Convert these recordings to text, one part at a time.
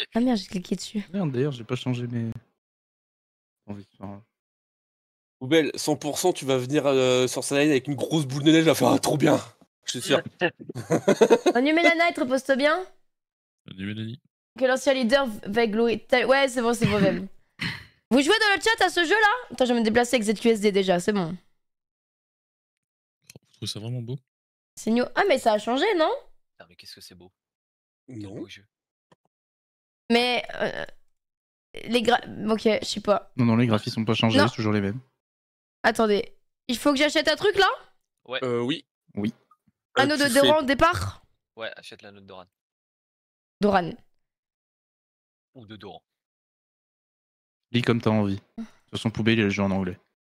Ah merde, j'ai cliqué dessus. Merde, d'ailleurs, j'ai pas changé mes. Envie de faire. Poubelle, 100% tu vas venir sur sa ligne avec une grosse boule de neige, à faire trop bien. Je suis sûr. Manu Mélana, repose-toi bien. Salut Mélanie. Que l'ancien leader va glouer. Ouais, c'est bon, même. Vous jouez dans le chat à ce jeu là? Attends, je vais me déplacer avec ZQSD déjà, c'est bon. Vous trouvez ça vraiment beau? C'est new. Ah, mais ça a changé, non? Ah, mais qu'est-ce que c'est beau. Non. Beau jeu. Mais. Les Ok, je sais pas. Non, les graphismes sont pas changés, c'est toujours les mêmes. Attendez. Il faut que j'achète un truc là? Ouais. Oui. Oui. Anneau de Doran au départ? Ouais, achète l'anneau de Doran. Doran. Ou de Doran. Lis comme t'as envie. De toute façon, Poubelle, il a le jeu en anglais.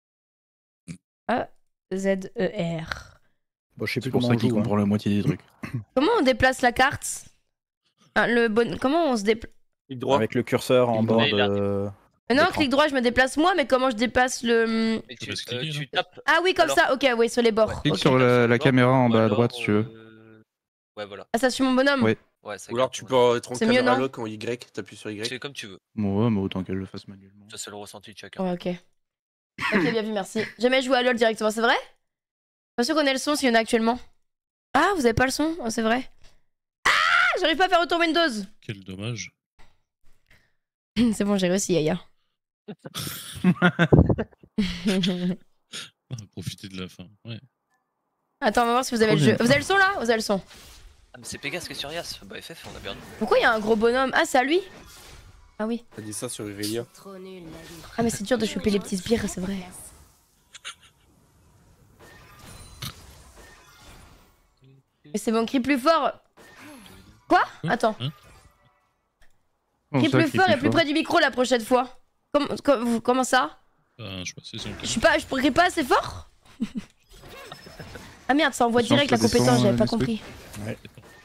A-Z-E-R. Bon, je sais plus C'est pour comment ça on qu'il joue. comprend la moitié des trucs. Comment on déplace la carte? Comment on se déplace? Avec le curseur en bord de... Non, clic droit, je me déplace moi, mais comment je déplace le... Mais tu tapes... Ah oui, comme ça, ok, oui, sur les bords. Clique Ok. sur la caméra en bas à droite si tu veux. Ouais, voilà. Ah, ça suit mon bonhomme? Oui. Ouais, ça Ou alors tu peux être en C'est mieux, caméra non? lock en Y, t'appuies sur Y. C'est comme tu veux. Ouais, mais autant qu'elle le fasse manuellement. Ça, c'est le ressenti de chacun. Ouais, ok. Ok, bien vu, merci. Jamais joué à LoL directement, c'est vrai? Pas sûr qu'on ait le son s'il y en a actuellement. Ah, vous avez pas le son? Oh, c'est vrai. Ah, j'arrive pas à faire retour Windows. Quel dommage. C'est bon, j'ai réussi, Yaya. Profitez de la fin, ouais. Attends, on va voir si vous avez le jeu. Vous avez le son là? Vous avez le son? Ah, mais c'est Pégase qui est sur Yas. Bah, FF, on a perdu. Pourquoi il y a un gros bonhomme? Ah, c'est à lui? Ah oui. T'as dit ça sur Irelia. Ah, mais c'est dur de choper les petits sbires, c'est vrai. Mais c'est bon, crie plus fort. Quoi? Attends. Crie plus fort et plus près du micro la prochaine fois. Comment ça? Je crie pas assez fort? Ah merde, ça envoie direct la compétence, j'avais pas compris. Ouais.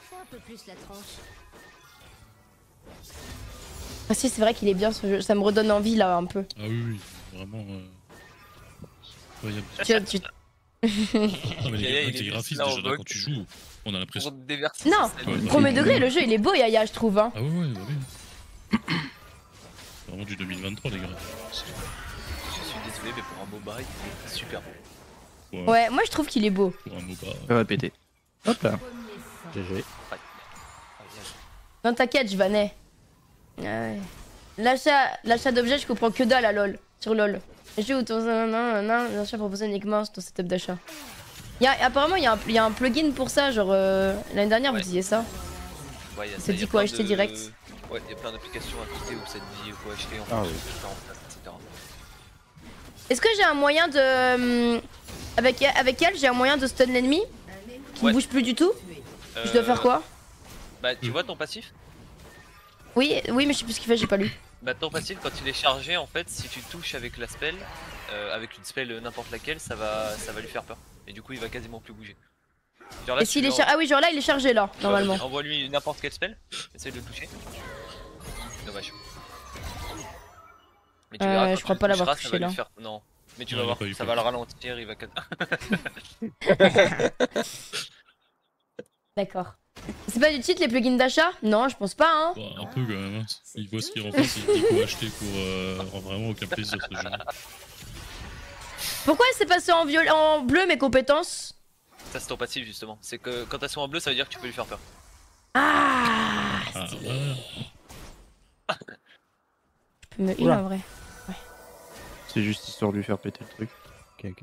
Ah si, c'est vrai qu'il est bien ce jeu, ça me redonne envie là un peu. Ah oui, vraiment... incroyable. Non mais les graphismes déjà là quand tu joues, on a l'impression... Non, premier degré, le jeu il est beau Yaya je trouve hein. Ah ouais, bah oui. C'est vraiment du 2023 les gars. Je suis désolé mais pour un MOBA il est super beau. Ouais, moi je trouve qu'il est beau. Pour un MOBA... Ça va péter. Hop là. GG. Non t'inquiète, je vannais. Ah ouais. L'achat d'objets, je comprends que dalle à LoL. Sur LoL. Les jeux où ton l'achat proposé uniquement sur ton setup d'achat. Apparemment, il y a un plugin pour ça. Genre, l'année dernière, vous disiez ça. Ouais, ça dit quoi acheter direct. Ouais, il y a plein d'applications à côté où ça te dit quoi acheter en oui. etc. Est-ce que j'ai un moyen de. Avec elle, j'ai un moyen de stun l'ennemi qui ne bouge plus du tout? Je dois faire quoi? Bah, tu vois ton passif? Oui, mais je sais plus ce qu'il fait, j'ai pas lu. Bah, ton passif, quand il est chargé, en fait, si tu touches avec la spell, avec une spell n'importe laquelle, ça va lui faire peur. Et du coup, il va quasiment plus bouger. Genre là, et s'il est chargé. Ah oui, genre là, il est chargé là, normalement. Envoie-lui n'importe quelle spell, essaye de le toucher. Dommage. Mais tu verras, je crois pas l'avoir touché là. Non, mais tu vas voir, ça va le ralentir, il va. D'accord. C'est pas du cheat les plugins d'achat? Non, je pense pas hein. Bah, un peu quand même, hein. Il voit ce qu'il en fait, il dit quoi acheter pour vraiment aucun plaisir ce jeu. Pourquoi c'est passé en bleu mes compétences? Ça c'est ton passif justement, c'est que quand elles sont en bleu ça veut dire que tu peux lui faire peur. Ah, stylé. Je peux me heal en vrai. Ouais. C'est juste histoire de lui faire péter le truc. Ok. Ouais.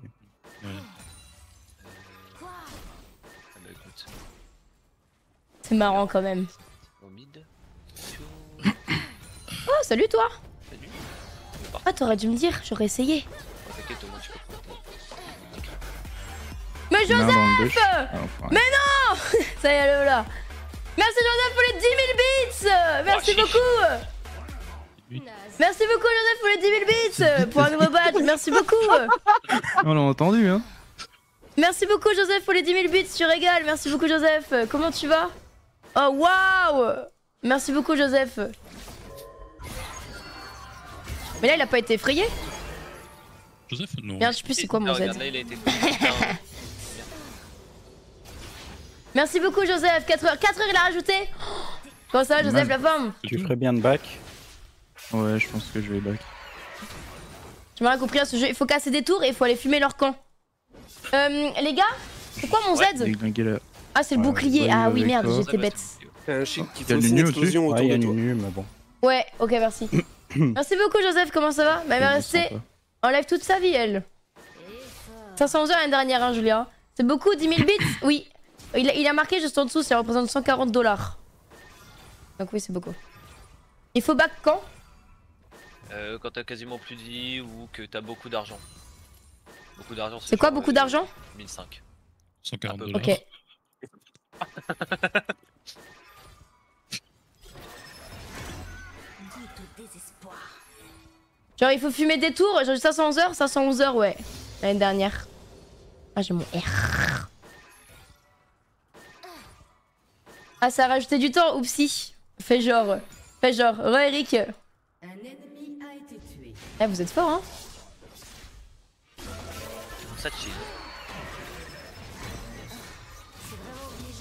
C'est marrant quand même. Oh, salut toi. Salut. Ah, t'aurais dû me dire, j'aurais essayé. Mais Joseph! Mais non! Ça y est, là. Merci Joseph pour les 10 000 bits! Merci beaucoup! Merci beaucoup Joseph pour les 10 000 bits! Pour un nouveau badge, merci beaucoup! On l'a entendu, hein? Merci beaucoup Joseph pour les 10 000 bits, tu régales. Merci beaucoup Joseph. Comment tu vas? Oh waouh! Merci beaucoup Joseph. Mais là il a pas été effrayé? Joseph? Non. Merde, je sais plus c'est quoi mon Z. Merci beaucoup Joseph. 4 heures il a rajouté. Comment ça va, Joseph, la forme? Tu ferais bien de back. Ouais, je pense que je vais back. J'ai mal compris à ce jeu. Il faut casser des tours et il faut aller fumer leur camp. Les gars, c'est quoi mon Z? Déglinguer là. Ah, c'est le Ouais, bouclier. ouais, Ah avec oui, merde, toi. j'étais bête. T'as un chic qui Il y a fait du aussi une nu explosion Ouais, autour il y a de une toi. nu, mais bon. Ouais, ok, merci. Merci beaucoup, Joseph, comment ça va? Bah, elle va rester en live toute sa vie, elle. 511 heures l'année dernière, hein, Julia. C'est beaucoup, 10 000 bits? Oui. Il a marqué juste en dessous, ça représente 140 $. Donc oui, c'est beaucoup. Il faut back quand? Quand t'as quasiment plus de vie ou que t'as beaucoup d'argent. Beaucoup d'argent, C'est quoi genre, beaucoup d'argent? 1005. 140 Un peu. $. Ok. Genre il faut fumer des tours, genre 511 heures, ouais. L'année dernière. Ah, j'ai mon R. Ah, ça a rajouté du temps, oupsie. Fais genre. Fais genre. Eric. Un ennemi a été tué. Eh, vous êtes fort, hein? Ça chill. C'est vraiment obligé.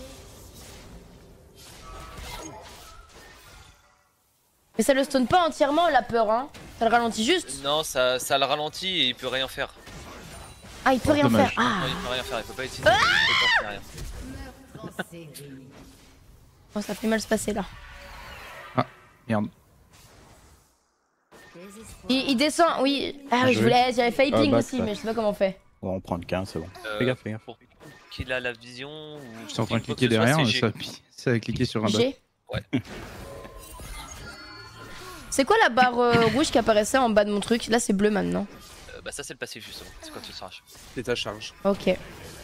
Mais ça le stun pas entièrement, la peur, hein? Ça le ralentit juste. Non, ça le ralentit et il peut rien faire. Ah, il peut rien dommage. faire. Ah! Non, il peut rien faire, il peut pas utiliser ses compétences ni rien. Meurtre en série. Oh, ça fait mal se passer là. Merde. Désespoir. Il descend, oui. Ah, oui, je Joué. voulais. J'avais failli Ah, ping back, aussi, back. mais je sais pas comment on fait. On va en prendre 15, c'est bon. Fais gaffe, fais gaffe. Pour qu'il a la vision ou... J'étais en train de quoi que cliquer ce soit, derrière, c'est G. ça a cliqué sur un back. G. Ouais. C'est quoi la barre rouge qui apparaissait en bas de mon truc? Là, c'est bleu maintenant. Bah ça c'est le passif justement, c'est quand tu te charges. C'est ta charge. Ok. T'en fais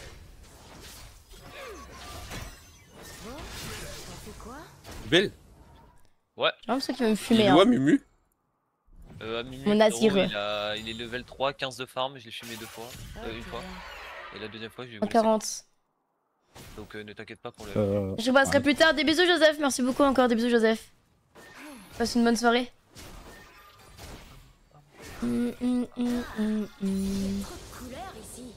quoi? Belle. J'ai l'impression qu'il veut me Il fumer. est Hein. où, Mumu? À minute, Mon Azir. il est level 3, 15 de farm, je l'ai fumé deux fois, une fois. Et la deuxième fois je l'ai volé. 140. Donc ne t'inquiète pas pour le... Je vous passerai plus tard. Des bisous, Joseph. Merci beaucoup encore. Des bisous, Joseph. Passe une bonne soirée. Trop de couleurs ici.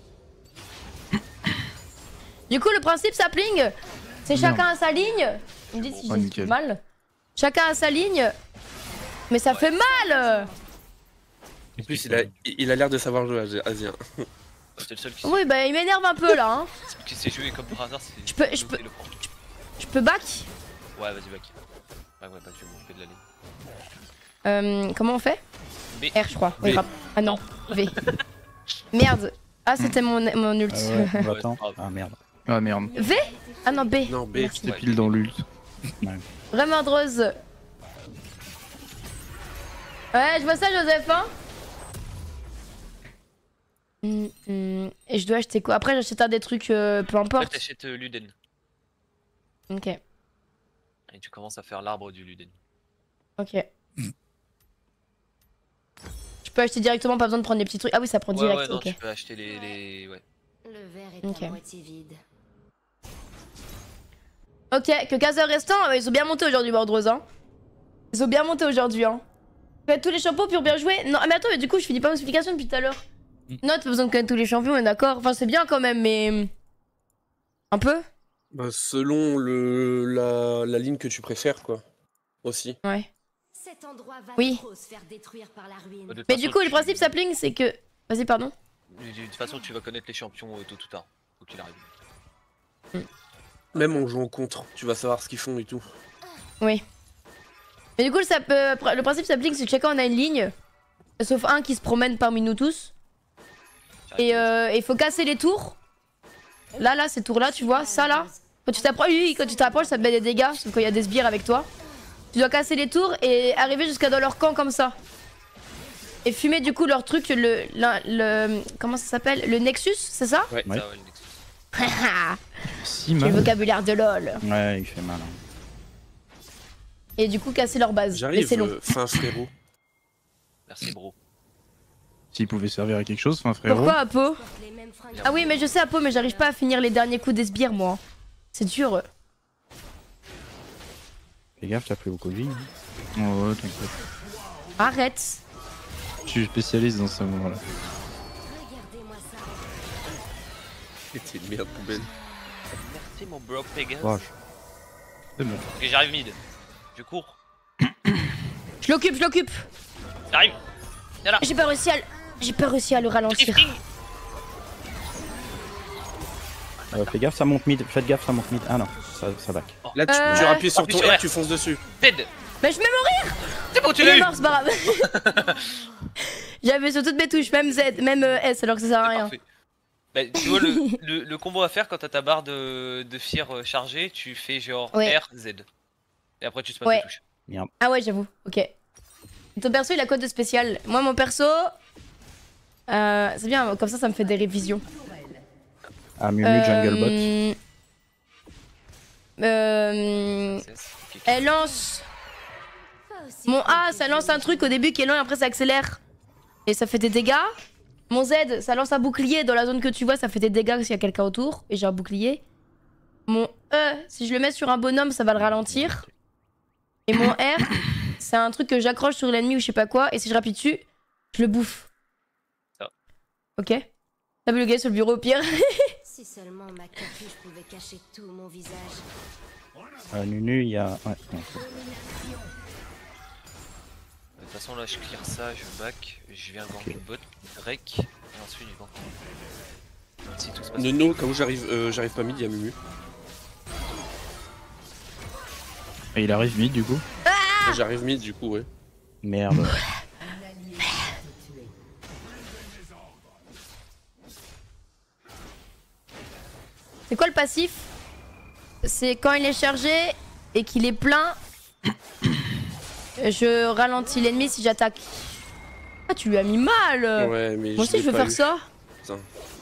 Du coup, le principe sapling, c'est chacun à sa ligne. Vous me dites si Oh, j'ai nickel. mal. Chacun à sa ligne. Mais ça fait mal. En plus, il a l'air de savoir jouer à Azir. C'était le seul qui Oui, bah il m'énerve un peu là. Hein. s'est joué comme par hasard, c'est... Je peux- le prendre. Je peux back. Ouais vas-y back. Ouais back, je vais m'occuper de la ligne. Comment on fait? B. R, je crois. Oui, V. ah non, V. Merde. Ah, c'était mon ult. Ah ouais, on Ouais, attend. c'est grave. Ah merde. Ah merde. V? Ah non, B. Non, B. Merci. C'était pile dans l'ult. Vraiment drôle. Ouais, je vois ça, Joseph, hein. Et je dois acheter quoi? Après, j'achète des trucs, peu Après importe. t'achètes Luden. Ok, Et tu commences à faire l'arbre du Luden. ok. Je peux acheter directement, pas besoin de prendre des petits trucs. Ah oui, ça prend direct, ouais non, ok. tu peux acheter les... Ouais. Le verre est Ok. à moitié vide. Ok, que 15 heures restant, ils ont bien monté aujourd'hui, Bordrose, hein. Ils ont bien monté aujourd'hui, hein. Faites tous les champions pour bien jouer. Non, mais attends, mais du coup, je finis pas mon explication depuis tout à l'heure. Non, t'as pas besoin de connaître tous les champions, on est d'accord. Enfin, c'est bien quand même, mais... Un peu? Bah, selon la ligne que tu préfères, quoi. Aussi. Ouais. Cet endroit va Oui. trop se faire détruire par la ruine. De toute Mais façon, du coup, le tu- principe sapling, c'est que... Vas-y, pardon. De toute façon, tu vas connaître les champions tôt ou tard, faut qu'il arrive. Même en jouant contre, tu vas savoir ce qu'ils font et tout. Oui. Mais du coup, le principe sapling, c'est que chacun on a une ligne. Sauf un qui se promène parmi nous tous. Et il faut casser les tours. Là, ces tours-là, tu vois, ça là. Quand tu t'approches, oui, quand tu t'approches, ça te met des dégâts. Sauf quand il y a des sbires avec toi. Tu dois casser les tours et arriver jusqu'à dans leur camp comme ça. Et fumer du coup leur truc, comment ça s'appelle? Le Nexus, c'est ça? Ouais. Ouais. Ça, ouais, le Nexus. Si Le mal. vocabulaire de LOL. Ouais, il fait mal. Hein. Et du coup, casser leur base. Mais J'arrive, c'est long. fin frérot. Merci bro. S'il pouvait servir à quelque chose, enfin frérot. Pourquoi, Apo? Porte les mêmes fringues. Ah oui, mais je sais, Apo, mais j'arrive pas à finir les derniers coups des sbires, moi. C'est dur. Fais gaffe, t'as pris beaucoup de vie. Hein. Oh, ouais, t'inquiète. Arrête. Je suis spécialiste dans ce moment-là. Regardez-moi ça. C'était une merde poubelle. Merci mon bro Pegas. Vache. C'est bon. Ok j'arrive mid. Je cours. Je l'occupe, je l'occupe. Ça arrive. Viens là. J'ai pas réussi à le ralentir. Drifting. Fais gaffe, ça monte mid. Faites gaffe, ça monte mid. Ah non, ça back. Là, tu appuies sur ton R, tu fonces dessus. Dead. Mais je vais mourir. C'est bon, tu Il l'as est eu. mort, c'est pas grave. J'avais sur toutes mes touches, même Z, même S, alors que ça sert à rien. Parfait. Bah, tu vois, le combo à faire quand t'as ta barre de fear chargée, tu fais genre Ouais. R, Z. Et après, tu spams Ouais. les touches. Ah ouais, j'avoue, ok. Ton perso, il a quoi de spécial? Moi, mon perso... c'est bien, comme ça me fait des révisions. Ah, Mumu Jungle Bot. Elle lance... Mon A, ça lance un truc au début qui est lent et après ça accélère. Et ça fait des dégâts. Mon Z, ça lance un bouclier dans la zone que tu vois, ça fait des dégâts s'il y a quelqu'un autour. Et j'ai un bouclier. Mon E, si je le mets sur un bonhomme, ça va le ralentir. Et mon R, c'est un truc que j'accroche sur l'ennemi ou je sais pas quoi. Et si je rappuie dessus, je le bouffe. Ça. Ok. T'as vu le gars sur le bureau au pire. Si seulement ma capuche pouvait cacher tout mon visage. Nunu, il y a. Ouais, non. De toute façon, là, je clear ça, je back, je viens gank le bot, rec, et ensuite je gank. Si tout se passe. Nono, quand j'arrive pas mid, il y a Mumu. Et il arrive mid du coup. J'arrive mid, du coup, ouais. Merde. C'est quoi le passif? C'est quand il est chargé et qu'il est plein, je ralentis l'ennemi si j'attaque. Ah, tu lui as mis mal. Ouais, mais moi aussi, je veux faire ça. Putain.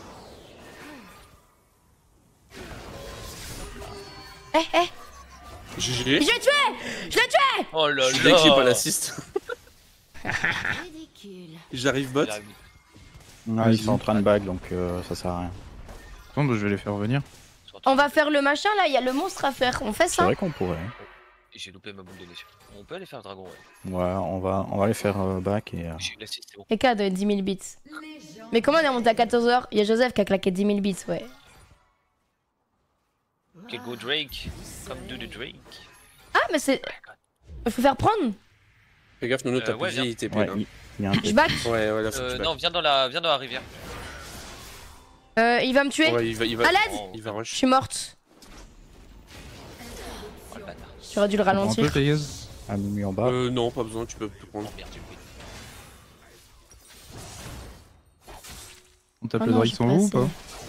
GG. Je l'ai tué! Je l'ai tué! Oh là Je suis là que j'ai pas là. l'assist. Ridicule. J'arrive bot. Ah, ils sont en train de back donc ça sert à rien. Attends, je vais les faire venir. On va faire le machin là, il y a le monstre à faire. On fait C'est ça? vrai qu'on pourrait. J'ai loupé ma boule de neige. On peut aller faire dragon, ouais. Ouais, on va les faire back et. J'ai eu l'assist, c'est bon. Les cas de 10 000 bits. Mais comment on est monté à 14h? Il y a Joseph qui a claqué 10 000 bits, ouais. Ok, go Drake. Come do the Drake. Ah, mais c'est. Faut faire prendre? Fais gaffe, Nono, t'as ouais, plus de vie, il TP Ouais, là. il y a un Je back? Ouais, ouais, là, faut que tu Non, back. viens dans la rivière. Il va me tuer? Ouais, il va. À l'aide! Il va Je rush. suis morte. Oh le bâtard. J'aurais dû le On prend un peu, ralentir. Pégase. Ah, Mumu en bas. Non, pas besoin, tu peux te prendre. Oh merde, j'ai loupé. On tape Oh le non, Drake j'ai sans pas vous ou assez. pas?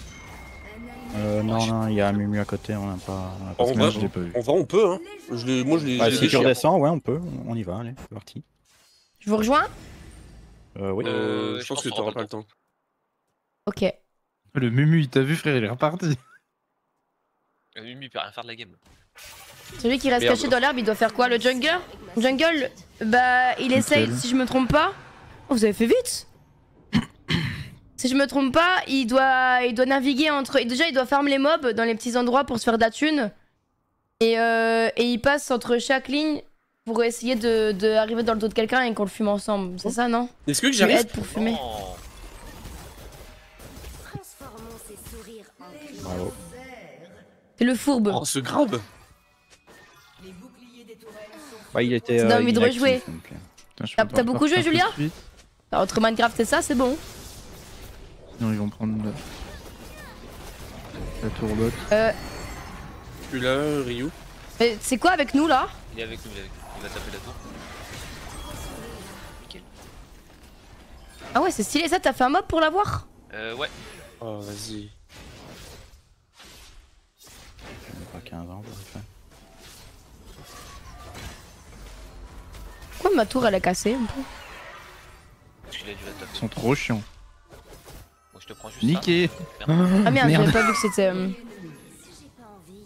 Non, il y a Mumu à côté, on n'a pas. En Merde, vrai, je l'ai pas vu. on peut, hein. Moi, je l'ai. Ouais, je si l'ai tu chié. redescends, ouais, on peut. On y va, allez, c'est parti. Je vous rejoins? Oui. Je pense que qu'on t'auras aura pas le temps. Ok. Le Mumu, il t'a vu, frère, il est reparti. Mimi peut rien faire de la game. Celui qui reste Merde. caché dans l'herbe, il doit faire quoi? Le jungler? Jungle, bah il essaye, Nickel. si je me trompe pas. Oh, vous avez fait vite! Si je me trompe pas, il doit naviguer entre. Déjà, il doit farm les mobs dans les petits endroits pour se faire de la thune. Et il passe entre chaque ligne pour essayer de arriver dans le dos de quelqu'un et qu'on le fume ensemble. C'est ça, non? Est-ce que Tu j'arrive? aides pour fumer. Oh. Transformons ces sourires en cris. Bravo. C'est le fourbe. Oh, ce grab! Ouais, il était. T'as envie de inactif, rejouer. donc, Putain, je T'as- peux pas t'as beaucoup repartir joué, Julia tout de suite. Alors, entre Minecraft et ça, c'est bon. Sinon, ils vont prendre la tourbotte. Je suis là, Ryu. Mais c'est quoi avec nous là? Il est avec nous, il est avec nous. Il va taper la tour. Nickel. Ah ouais, c'est stylé ça, t'as fait un mob pour l'avoir? Ouais. Oh, vas-y. Pas 15 ans, pour le faire. Pourquoi ma tour elle a cassé un peu? Parce qu'il a dû la taper. Ils sont trop chiants. Bon, je te prends juste Niqué. ça. Ah merde, Merde. j'avais pas vu que c'était. Si j'ai pas envie.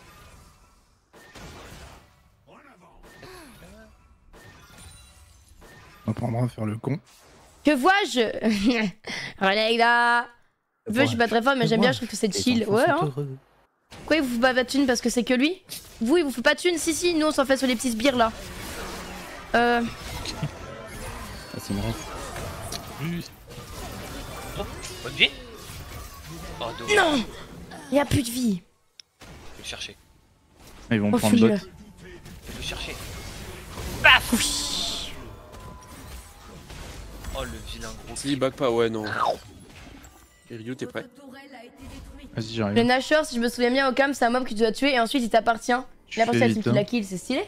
On apprendra à faire le con. Que vois-je? Regarde là. Je suis pas très fort, mais j'aime bien, je trouve que c'est chill. Ouais, hein. Pourquoi il vous fait pas de thune parce que c'est que lui? Vous, il vous fait pas de thune? Si, si, nous on s'en fait sur les petits sbires là. Ah, c'est vrai. Oh, bonne vie. Oh, dommage. Non! Il y a plus de vie. Je vais le chercher. Ils vont Oh, prendre fuis-le. bot. Je vais le chercher. Paf. Oh le vilain gros. Si, back pas, ouais, non. Et Ryu, t'es prêt? Vas-y, Le j'arrive. Nashor, si je me souviens bien, au camp, c'est un mob que tu dois tuer et ensuite il t'appartient. Je Et après, fais c'est une vite, qui hein. la kill, c'est stylé.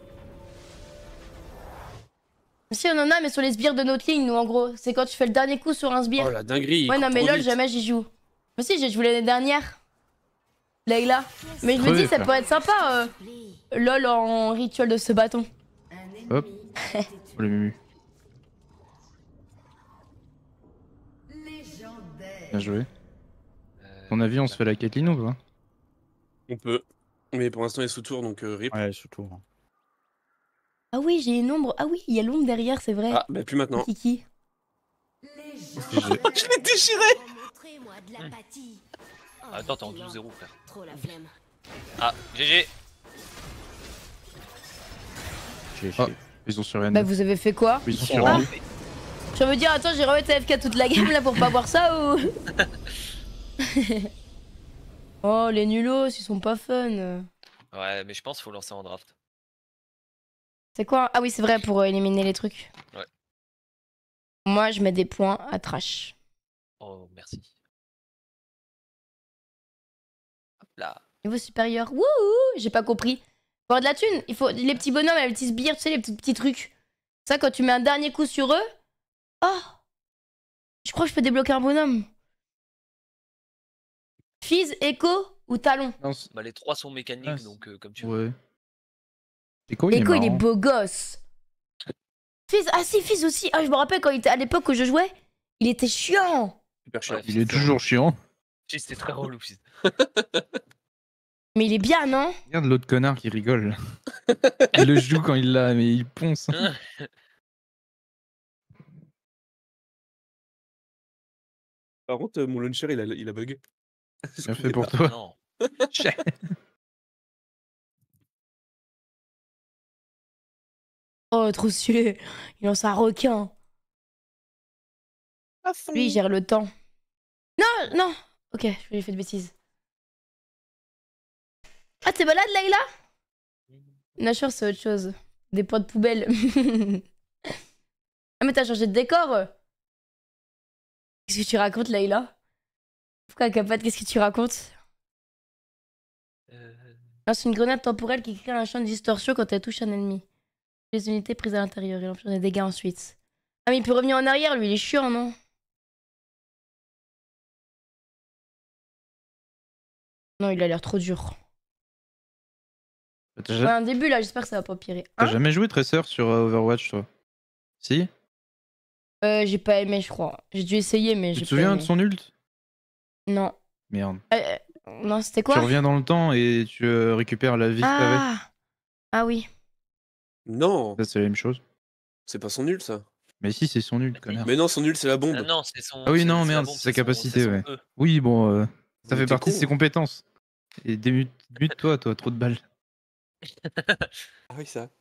Si, on en a, mais sur les sbires de notre ligne, nous, en gros. C'est quand tu fais le dernier coup sur un sbire. Oh la dinguerie. Ouais, non, mais lol, vite. jamais j'y joue. Moi aussi, j'ai joué l'année dernière. Layla. Mais je me Crevé, dis, ça frère. peut être sympa, lol en rituel de ce bâton. Hop. Oh, le mumu. Bien joué. À ton avis, on se fait la Caitlyn ou pas? On peut. Mais pour l'instant, il est sous tour, donc rip. Ouais, surtout. Ah oui, j'ai une ombre. Ah oui, il y a l'ombre derrière, c'est vrai. Ah, bah plus maintenant. Kiki. Je l'ai déchiré. Montrez-moi de l'apathie. Oh, Attends, t'es en bilan. 12-0 frère. Trop la flemme. Ah, GG. Ah, ils sont sur N. Bah, vous avez fait quoi? Ils sont sur Ah. N. Je veux dire, attends, j'ai remettre AFK toute la game là pour pas voir ça ou. Oh, les nulos, ils sont pas fun. Ouais, mais je pense qu'il faut lancer en draft. C'est quoi? Ah oui, c'est vrai, pour éliminer les trucs. Ouais. Moi, je mets des points à trash. Oh, merci. Hop là. Niveau supérieur. Wouhou! J'ai pas compris. Pour avoir de la thune, il faut les petits bonhommes, les petits sbires, tu sais, les petits trucs. Ça, quand tu mets un dernier coup sur eux. Oh! Je crois que je peux débloquer un bonhomme. Fizz, Echo ou Talon? Non, Bah, les trois sont mécaniques, Ah, donc comme tu veux. ouais. Echo, il est Echo, il est marrant. beau gosse. Fizz, ah si, Fizz aussi. Ah, je me rappelle quand il était à l'époque où je jouais, il était chiant. Super chiant. Ouais, Il est toujours chiant. Si, c'était très relou. Si. Mais il est bien, non? Regarde l'autre connard qui rigole. Il le joue quand il l'a, mais il ponce. Par contre, mon launcher, il a bug. Bien fait pour toi. Non. Oh, trop stylé. Il lance un requin. Lui, il gère le temps. Non, non. Ok, j'ai fait de bêtises. Ah, t'es malade, Layla? Nashor, c'est autre chose. Des pots de poubelle. Ah, mais t'as changé de décor. Qu'est-ce que tu racontes, Layla? Pourquoi, Capote, qu'est-ce que tu racontes? Lance une grenade temporelle qui crée un champ de distorsion quand elle touche un ennemi. Les unités prises à l'intérieur, il inflige des dégâts ensuite. Ah, mais il peut revenir en arrière, lui, il est chiant, non? Non, il a l'air trop dur. T'as Ouais, un début là, j'espère que ça va pas empirer. Hein? jamais joué Tracer sur Overwatch, toi? Si? J'ai pas aimé, je crois. J'ai dû essayer, mais Tu j'ai te pas souviens aimé. de son ult? Non. Merde. Non, c'était Tu quoi? reviens dans le temps et tu récupères la vie que t'avais. Ah oui. Non, Ça, c'est la même chose. c'est pas son nul, ça. Mais si, c'est son ult, connard. Mais non, son nul, c'est la bombe. Ah non, c'est son. Ah oui, c'est- non, c'est la merde, bombe, c'est sa son- capacité, c'est son ouais. E. Oui, bon, ça Mais fait t'es partie de con. ses compétences. Et mute-toi, toi, trop de balles. Ah oui, ça.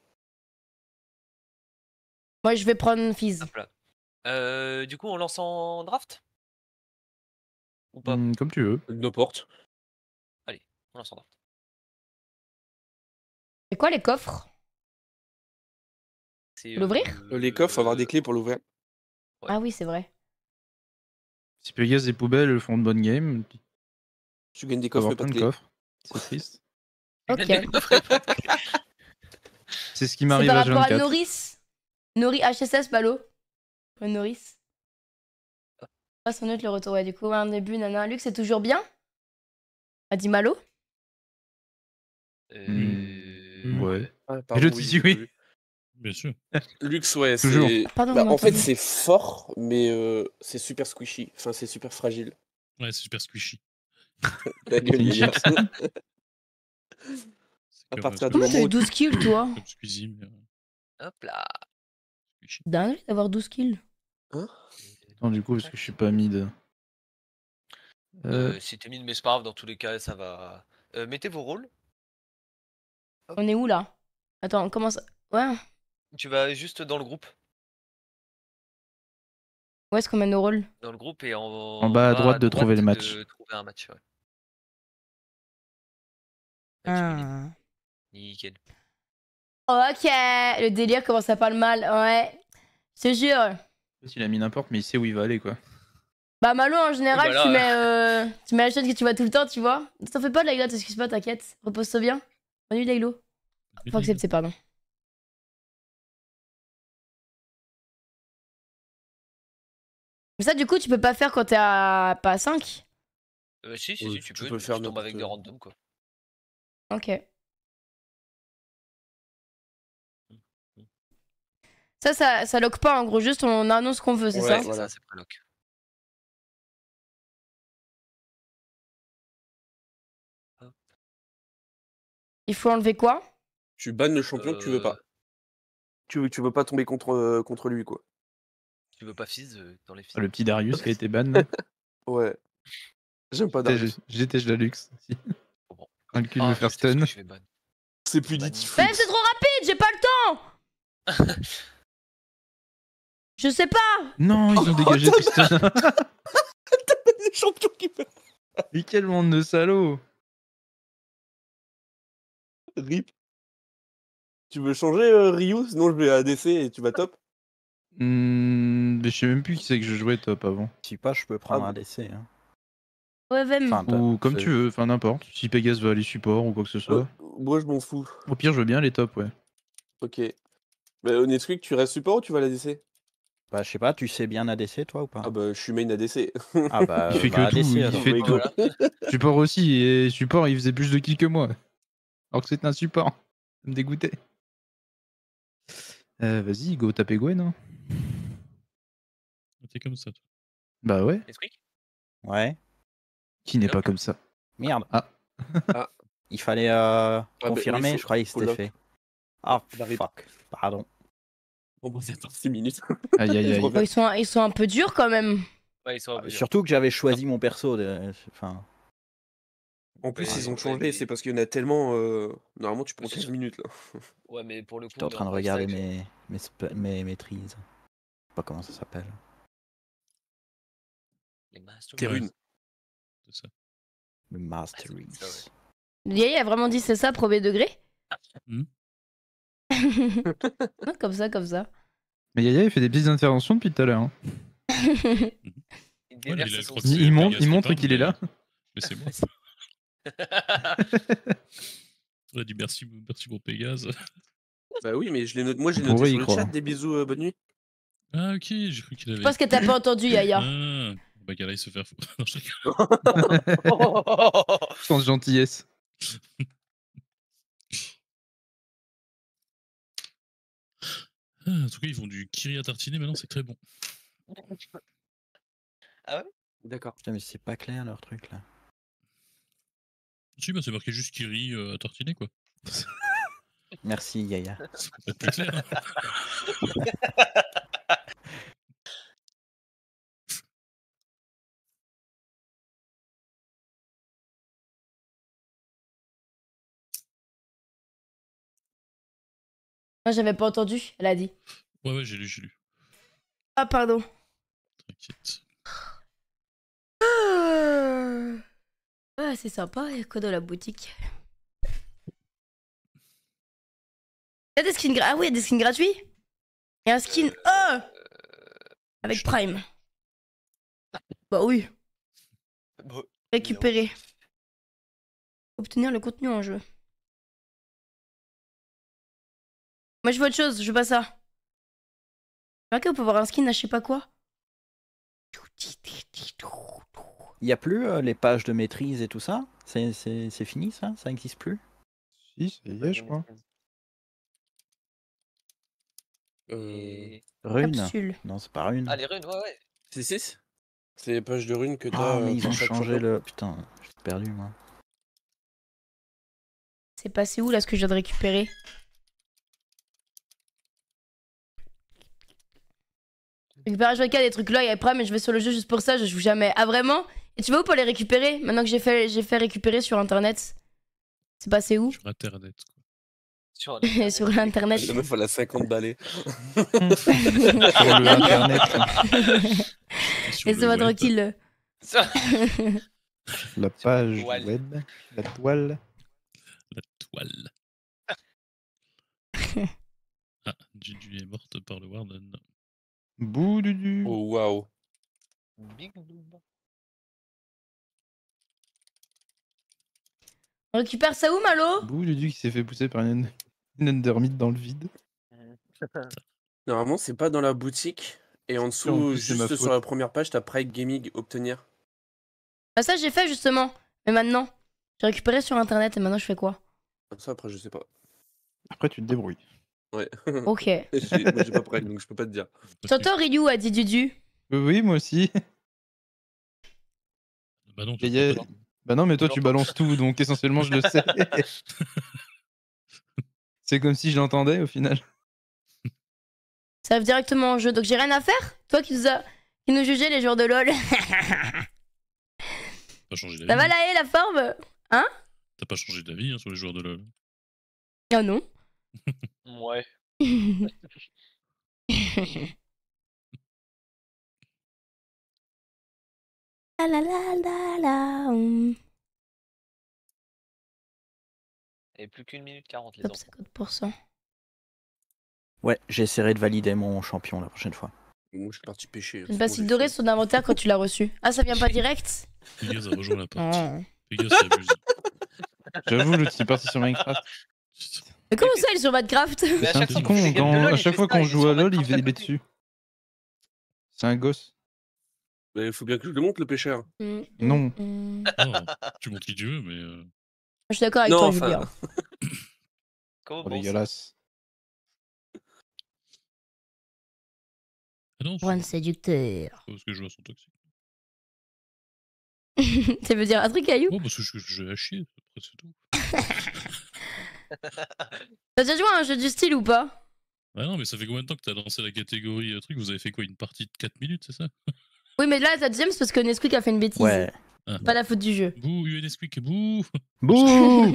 Moi, je vais prendre Fizz. Hop là. Du coup, on lance en draft? Ou pas? Comme tu veux. N'importe. On lance en draft. C'est quoi les coffres? C'est, L'ouvrir? Les coffres, faut avoir des clés pour l'ouvrir. Ouais. Ah oui, c'est vrai. Si Pégase et Poubelle font de bonnes games, tu Tu gagnes des peux coffres, avoir mais pas plein de de clés. coffres. C'est triste. Ok. C'est ce qui C'est m'arrive par à rapport à 24. Norris. Norris HSS, Balo. Norris. Ah, son autre le retour. Ouais, du coup, un début, nana. Luc, c'est toujours bien? A dit Malo? Ouais. Ah, Et pardon, le tissu, j'ai oui. pas vu. Bien sûr. Lux, ouais, Toujours. c'est. Pardon, Bah, vous en fait, m'entendez? c'est fort, mais c'est super squishy. Enfin, c'est super fragile. Ouais, c'est super squishy. Ta gueule, une Yaya. chips. C'est À comme, partir du Comment moment t'as eu où 12 kills, toi? comme Squeezie, mais Hop là. squishy. Dingue d'avoir 12 kills. Non, du coup, parce que je suis pas mid. Si t'es mid, mais c'est pas grave, dans tous les cas, ça va. Mettez vos rôles. On est où, là? Attends, comment ça... Ouais. Tu vas juste dans le groupe. Où est-ce qu'on met nos rôles? Dans le groupe et En bas à droite de trouver le match. de trouver un match, ouais. Ah. Nickel. Ok, le délire commence à faire le mal, ouais. Je te jure. Il a mis n'importe, mais il sait où il va aller, quoi. Bah Malo en général Bah là, tu mets la chaîne que tu vois tout le temps, tu vois. T'en fais pas de Layla, t'excuses pas, t'inquiète. Repose-toi bien. Bonne nuit Laylo. Faut accepter, pardon. Mais ça du coup tu peux pas faire quand t'es à pas à 5. Si, Ouais, tu tu peux, peux le faire tu tombes n'importe avec où. des randoms quoi. Ok. Ça lock pas en gros, juste on annonce ce qu'on veut, c'est Ouais, ça? C'est voilà. ça, c'est préloc. Il faut enlever quoi? Tu bannes le champion que tu veux pas. Tu veux pas tomber contre lui, quoi. Tu veux pas Fizz dans les Fizz. Ah, le petit Darius qui a été ban, là. Ouais. J'aime pas Darius. J'étais la luxe aussi. Oh, bon. Quand le cul veut faire stun. Que je vais ban. C'est plus Banni. difficile. Mais c'est trop rapide, j'ai pas le temps. Je sais pas. Non, ils ont dégagé Tristan. Les champions qui peuvent. Mais quel monde de salauds. Rip. Tu veux changer Ryu? Sinon je vais à ADC et tu vas top. Mais je sais même plus qui c'est que je jouais top avant. Si pas, je peux prendre Ah un bon. DC. Hein. Ouais, Vem. Enfin, Ou comme c'est- tu veux, enfin n'importe. Si Pégase veut aller support ou quoi que ce soit. Moi je m'en fous. Au pire, je veux bien les tops, ouais. Ok. Mais Nesquik, tu restes support ou tu vas à l'ADC? Bah, je sais pas, tu sais bien ADC toi ou pas? Ah bah je suis main ADC. Ah bah, Il fait que bah, tout, ADC, il alors. fait tout. Voilà. Support aussi, et support il faisait plus de kills que moi. Alors que c'était un support. Ça me dégoûtait. Vas-y, go taper Gwen. Hein. T'es comme ça, toi. Bah ouais. Nesquik Ouais. Qui n'est pas comme ça? Merde. Ah. Ah. Il fallait bah, confirmer, oui, je croyais que faut c'était lock. fait. Ah, J'arrive. fuck. Pardon. Bon bah c'est 6 minutes. Aïe aïe Je aïe. reviens. Ils sont un peu durs quand même. Ouais, ils sont un peu durs. Surtout que j'avais choisi mon perso. Enfin, En plus Ouais, ils ont ouais, changé, mais- c'est parce qu'il y en a tellement. Normalement tu prends Oui, c'est 15 sûr. minutes là. Ouais, mais pour le coup. j'étais en train de dans regarder Hextech, mes maîtrises. Je sais pas comment ça s'appelle. les Master Tes Ouais. runes. C'est ça. Le Masteries. ça, ouais. Yaya a vraiment dit c'est ça, premier degré. Hmm. Non, comme ça. Mais Yaya il fait des petites interventions depuis tout à l'heure. Hein. Il Ouais, déverse il a son croisé sang. Il Pégase qui montre parle, qu'il est là. Mais c'est moi. On a dit merci pour Pégase. Bah oui mais je l'ai noté. Moi j'ai On noté pourrait sur y le croire. chat. Des bisous, bonne nuit. Ah ok, j'ai cru qu'il Je avait... pense que t'as pas entendu Yaya. Ah, bah qu'elle aille se faire foutre. Non, je rigole. Sans gentillesse. Ah, en tout cas, ils font du kiri à tartiner, maintenant c'est très bon. D'accord. Putain, mais c'est pas clair leur truc là. Si, bah c'est marqué juste kiri à tartiner, quoi. Merci Yaya. Ça peut être plus clair. Moi j'avais pas entendu, elle a dit. Ouais, j'ai lu. Ah pardon. T'inquiète. Ah c'est sympa, il y a quoi dans la boutique? Il y a des skins ah oui, il y a des skins gratuits. Il y a un skin avec Prime. Bah oui. Bon, Récupérer. Obtenir le contenu en jeu. Moi je veux autre chose, je veux pas ça. Remarquez, on peut voir un skin à je sais pas quoi. Il y a plus les pages de maîtrise et tout ça? C'est fini ça? Ça n'existe plus? Si, ça y est, je crois. Et... Rune? Capsule. Non, c'est pas rune. Ah, les runes, ouais. C'est 6. C'est les pages de runes que t'as. Ah, mais ils pour ont chaque changé champion. le. Putain, je suis perdu moi. C'est passé où là ce que je viens de récupérer? Récupérer HVK, des trucs là, il y a Prime, mais je vais sur le jeu juste pour ça, je joue jamais. Ah vraiment? Et tu vas où pour les récupérer? Maintenant que j'ai fait récupérer sur internet. C'est passé où? Sur Internet, quoi. Sur Sur l'internet. La meuf elle a 50 balais. Sur le internet. Sur Laissez-moi le web. tranquille. La page toile. web. La toile. La toile. Ah, Juju est morte par le Warden. Bouh du. Oh waouh. Big Boom. On récupère ça où, Malo? Bouh du qui s'est fait pousser par une Endermite dans le vide. Normalement, c'est pas dans la boutique. Et en En dessous, plus, c'est ma juste sur faute. la première page, t'as Pride Gaming obtenir. Ah, ça, j'ai fait justement. Mais maintenant, j'ai récupéré sur internet et maintenant, je fais quoi? Comme ça, après, je sais pas. Après, tu te débrouilles. Ouais. Ok. Moi, j'ai pas Pride, donc je peux pas te dire. Surtout Ryu a dit Dudu. Oui, moi aussi. Bah non, Et y a- Bah non, mais toi, tu balances tout, donc essentiellement, je le sais. C'est comme si je l'entendais au final. Ça arrive directement en jeu, donc j'ai rien à faire? Toi qui nous jugeais les joueurs de LoL. Pas changé Ça d'avis. va la haie, la forme? Hein? T'as pas changé d'avis hein, sur les joueurs de LoL. Ah non. Ouais. La la la la la. Et plus qu'une minute 40 les Top enfants. 50%. Ouais, j'essaierai de valider mon champion la prochaine fois. Moi, je suis parti pêcher. Une bastille dorée sur ton inventaire quand tu l'as reçu. Ah, ça vient pas direct? Pégase a rejoint la partie. Oh. Pégase s'abuse. J'avoue, l'autre, c'est parti sur Minecraft. Mais comment ça, il est sur Minecraft? Mais à C'est un chaque petit fois qu'on fait con, des games de LoL, à il chaque fait fois ça, qu'on il est joue sur à LoL, il Minecraft à est côté. dessus. C'est un gosse. Mais il faut bien que je le montre, le pêcheur. Non. Oh, tu montres qui tu veux, mais. Je suis d'accord avec Non, toi, enfin- Julien. Comment Oh, bon, ça dégueulasse. Ah non, Juan c'est séducteur. pas parce que les joueurs sont toxiques. Ça veut dire un truc, Caillou? Oh, parce que je vais à chier, après c'est tout. T'as déjà joué à un jeu du style ou pas? Ah non, mais ça fait combien de temps que t'as lancé la catégorie truc? Vous avez fait quoi? Une partie de 4 minutes, c'est ça? Oui, mais là, ta deuxième, c'est parce que Nesquik a fait une bêtise. Ouais. Pas la faute du jeu. Bouh, UNSquick, bouh! Bouh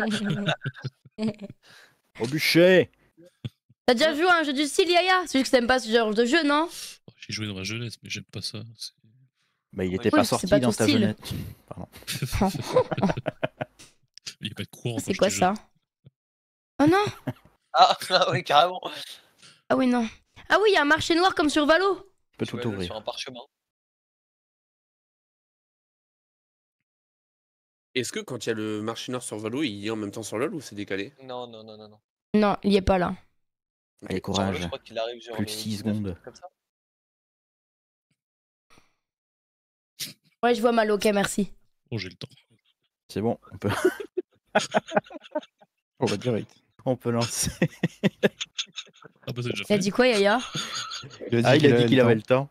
Au bûcher. T'as déjà joué à un jeu du style, Yaya? C'est juste que t'aimes pas ce genre de jeu, non? Oh, j'ai joué dans ma jeunesse, mais j'aime pas ça. c'est- Bah, il Oui, était c'est pas sorti pas dans ton ta style. jeunesse. Pardon. Il y a pas de courant. C'est quoi ça? jeune. Oh non! Ah, ah oui, carrément. Ah oui, non. Ah oui, il y a un marché noir comme sur Valo. Je peux Tu tout vois, là, ouvrir. sur un parchemin. Est-ce que quand il y a le marché noir sur Valo, il est en même temps sur LoL ou c'est décalé? Non, non, non, non, non. Non, il y est pas là. Allez, Sur Valo, je courage. crois qu'il arrive genre Plus le que 6 19, secondes. comme ça. Ouais, je vois mal, ok, merci. Oh, j'ai le temps. C'est bon, On va direct. on peut lancer. Ah bah c'est déjà Il a fait. dit quoi, Yaya? Il Ah, il a dit qu'il avait le temps.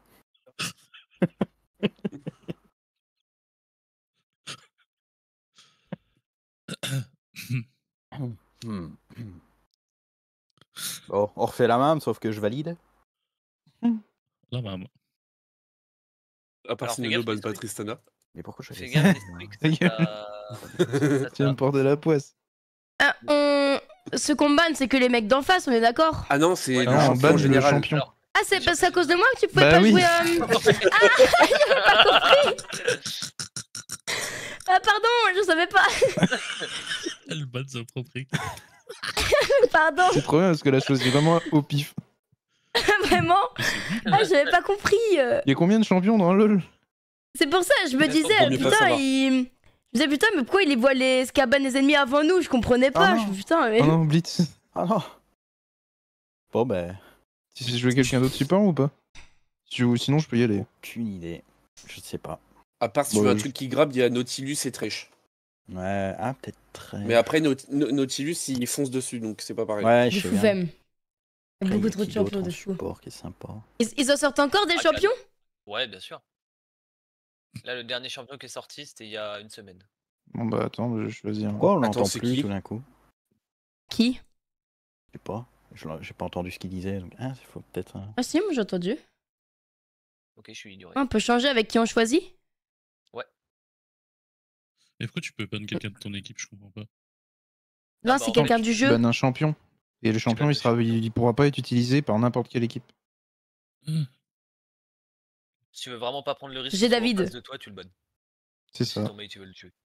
Bon, on refait la même, sauf que je valide. Là, maman. À part Alors, si fais Nino gaffe, bat les pas trucs. Tristana. Mais pourquoi je Fais fais gaffe, ça Nesquik, Ta gueule. ça Tu vas me porter la poisse. Ce qu'on banne, c'est que les mecs d'en face, on est d'accord? Ah non, c'est Ouais, le Non, on champion banne le général. champion. Alors, Ah, c'est parce qu'à cause de moi que tu pouvais Bah pas oui. jouer. Ah, j'avais pas compris. Ah, pardon, je savais pas. Elle bat sa propre équipe. Pardon, C'est trop bien parce que là, je choisis vraiment au pif. vraiment. Ah, j'avais pas compris. Il y a combien de champions dans LoL? C'est pour ça, je me Vaut disais, mieux pas putain, savoir. il. Je me disais, putain, mais pourquoi il les voit les scabanes des ennemis avant nous? Je comprenais pas. non. Je me putain, mais. Oh non, Blitz. Ah non. Bon, ben, Tu sais jouer quelqu'un d'autre support ou pas? Sinon, je peux y aller. aucune idée. Je sais pas. À part si Bon, tu veux un je- truc qui grappe, il y a Nautilus et Trèche. Ouais, ah, peut-être très. Mais après, Nautilus, il fonce dessus, donc c'est pas pareil. Ouais, Du je sais fou bien. femme. Il y a Après, beaucoup y a trop de qui d'autre champions en de fou. support qui est sympa. Ils en sortent encore des Ah, champions? Ouais, bien sûr. Là, le dernier champion qui est sorti, c'était il y a une semaine. Bon bah attends, je choisis un. Pourquoi on Attends, l'entend c'est plus qui tout d'un coup? Qui? Je sais pas. J'ai pas entendu ce qu'il disait. Donc, il faut peut-être. Ah, si, moi j'ai entendu. Ok, je suis ignoré. On peut changer avec qui on choisit? Et pourquoi tu peux ban quelqu'un de ton équipe? Je comprends pas. Non, bah, c'est en quelqu'un Tu du jeu. bannes un champion. Et le champion, bannes il pourra pas être utilisé par n'importe quelle équipe. Si tu veux vraiment pas prendre le risque J'ai qu'il soit David. en face de toi, tu le bannes. C'est Si ça. ton mate, tu veux le tuer.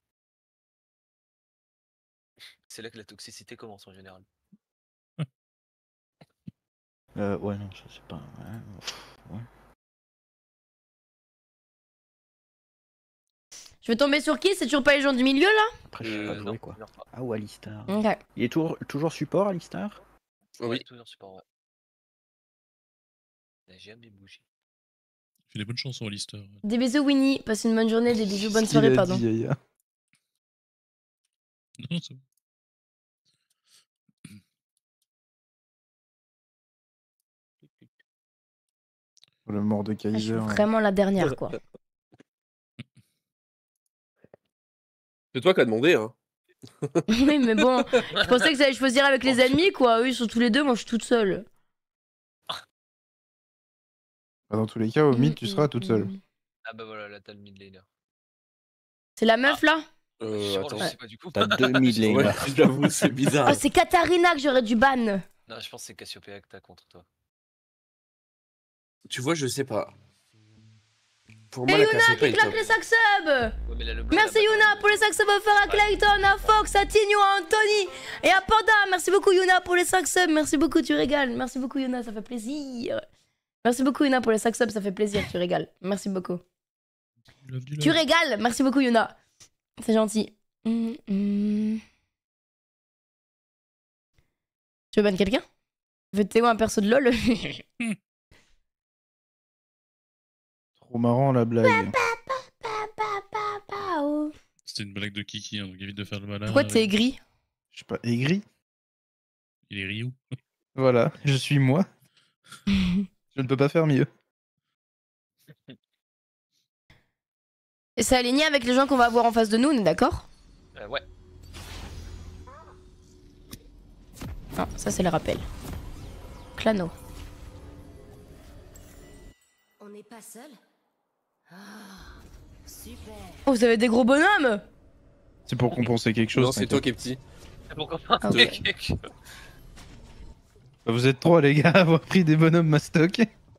C'est là que la toxicité commence en général. Ouais, non, ça c'est pas... Ouais. Je vais tomber sur qui? C'est toujours pas les gens du milieu là? Après, je sais pas jouer Non, quoi. il meurt pas. Ah, ou Alistar. Ok. Il est toujours support, Alistar? Oui. Ouais, toujours support, ouais. Il n'a jamais bougé. Il fait des bonnes chansons, Alistair. Des bisous Winnie, passe une bonne journée, des bisous, bonne Qu'est-ce qu'il soirée, a pardon. dit, Yaya Non, c'est bon. Le mort de Ah, je suis Kaiser. vraiment la dernière quoi. C'est toi qui as demandé, hein. Oui mais bon, je pensais que ça allait choisir avec les ennemis quoi, eux ils sont tous les deux, moi je suis toute seule. Dans tous les cas, au mid, tu seras toute seule. Ah bah voilà, là t'as le mid laner. C'est la meuf là? Sûrement, Attends. je sais pas du coup. T'as 2 mid Ouais, laners. j'avoue, c'est bizarre. Oh c'est Katarina que j'aurais dû ban. Non, je pense que c'est Cassiopeia que t'as contre toi. Tu vois, je sais pas. Pour Et moi, la Yuna Cassiopeia qui est claque top. les sacs subs. Ouais, mais là, le bleu, Merci là-bas, Yuna pour les sacs subs offerts à Clayton, à Fox, à Tigno, à Anthony et à Panda. Merci beaucoup Yuna pour les sacs subs, merci beaucoup, tu régales. Merci beaucoup Yuna, ça fait plaisir. Merci beaucoup Yuna pour les sacs subs, ça fait plaisir, tu régales. Merci beaucoup. Tu régales, merci beaucoup Yuna. C'est gentil. Tu veux ban quelqu'un? Veux Théo un perso de LOL? Trop marrant la blague. C'était une blague de Kiki, hein, donc évite de faire le malin. Pourquoi t'es aigri? Je sais pas, aigri. Il est Ryu. Voilà, je suis moi. Je ne peux pas faire mieux. Et c'est aligné avec les gens qu'on va avoir en face de nous, on est d'accord? Ouais. Non, ça c'est le rappel. Clano. On n'est pas seul? Ah, super. Oh, vous avez des gros bonhommes! C'est pour compenser quelque chose. Non, c'est toi t'inquiète. qui es petit. Pourquoi pas? Ah, ok. Vous êtes trois les gars à avoir pris des bonhommes mastoc.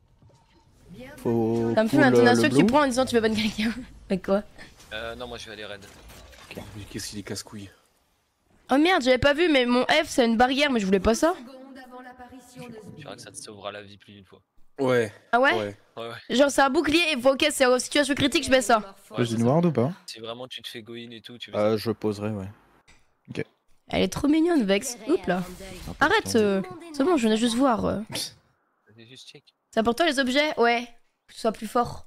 Faut Ça me fait pull, l'intonation le que tu blue. prends en disant tu veux ban quelqu'un. Avec quoi? Non, moi je vais aller raid. Mais qu'est-ce qu'il est casse-couille. Oh merde, j'avais pas vu, mais mon F c'est une barrière, mais je voulais pas ça. Tu verras que ça te sauvera la vie plus d'une fois. Ouais. Ah ouais? Ouais. Ouais, ouais. Genre c'est un bouclier, et ok, c'est en situation critique, je mets ça. Ouais, J'ai une ward ou pas? si vraiment tu te fais go in et tout, tu mets ça. Je poserai, ouais. Elle est trop mignonne, Vex. Oups là. Arrête, c'est bon, je venais juste voir. Vas-y, juste check. C'est important les objets? Ouais. Que ce soit plus fort.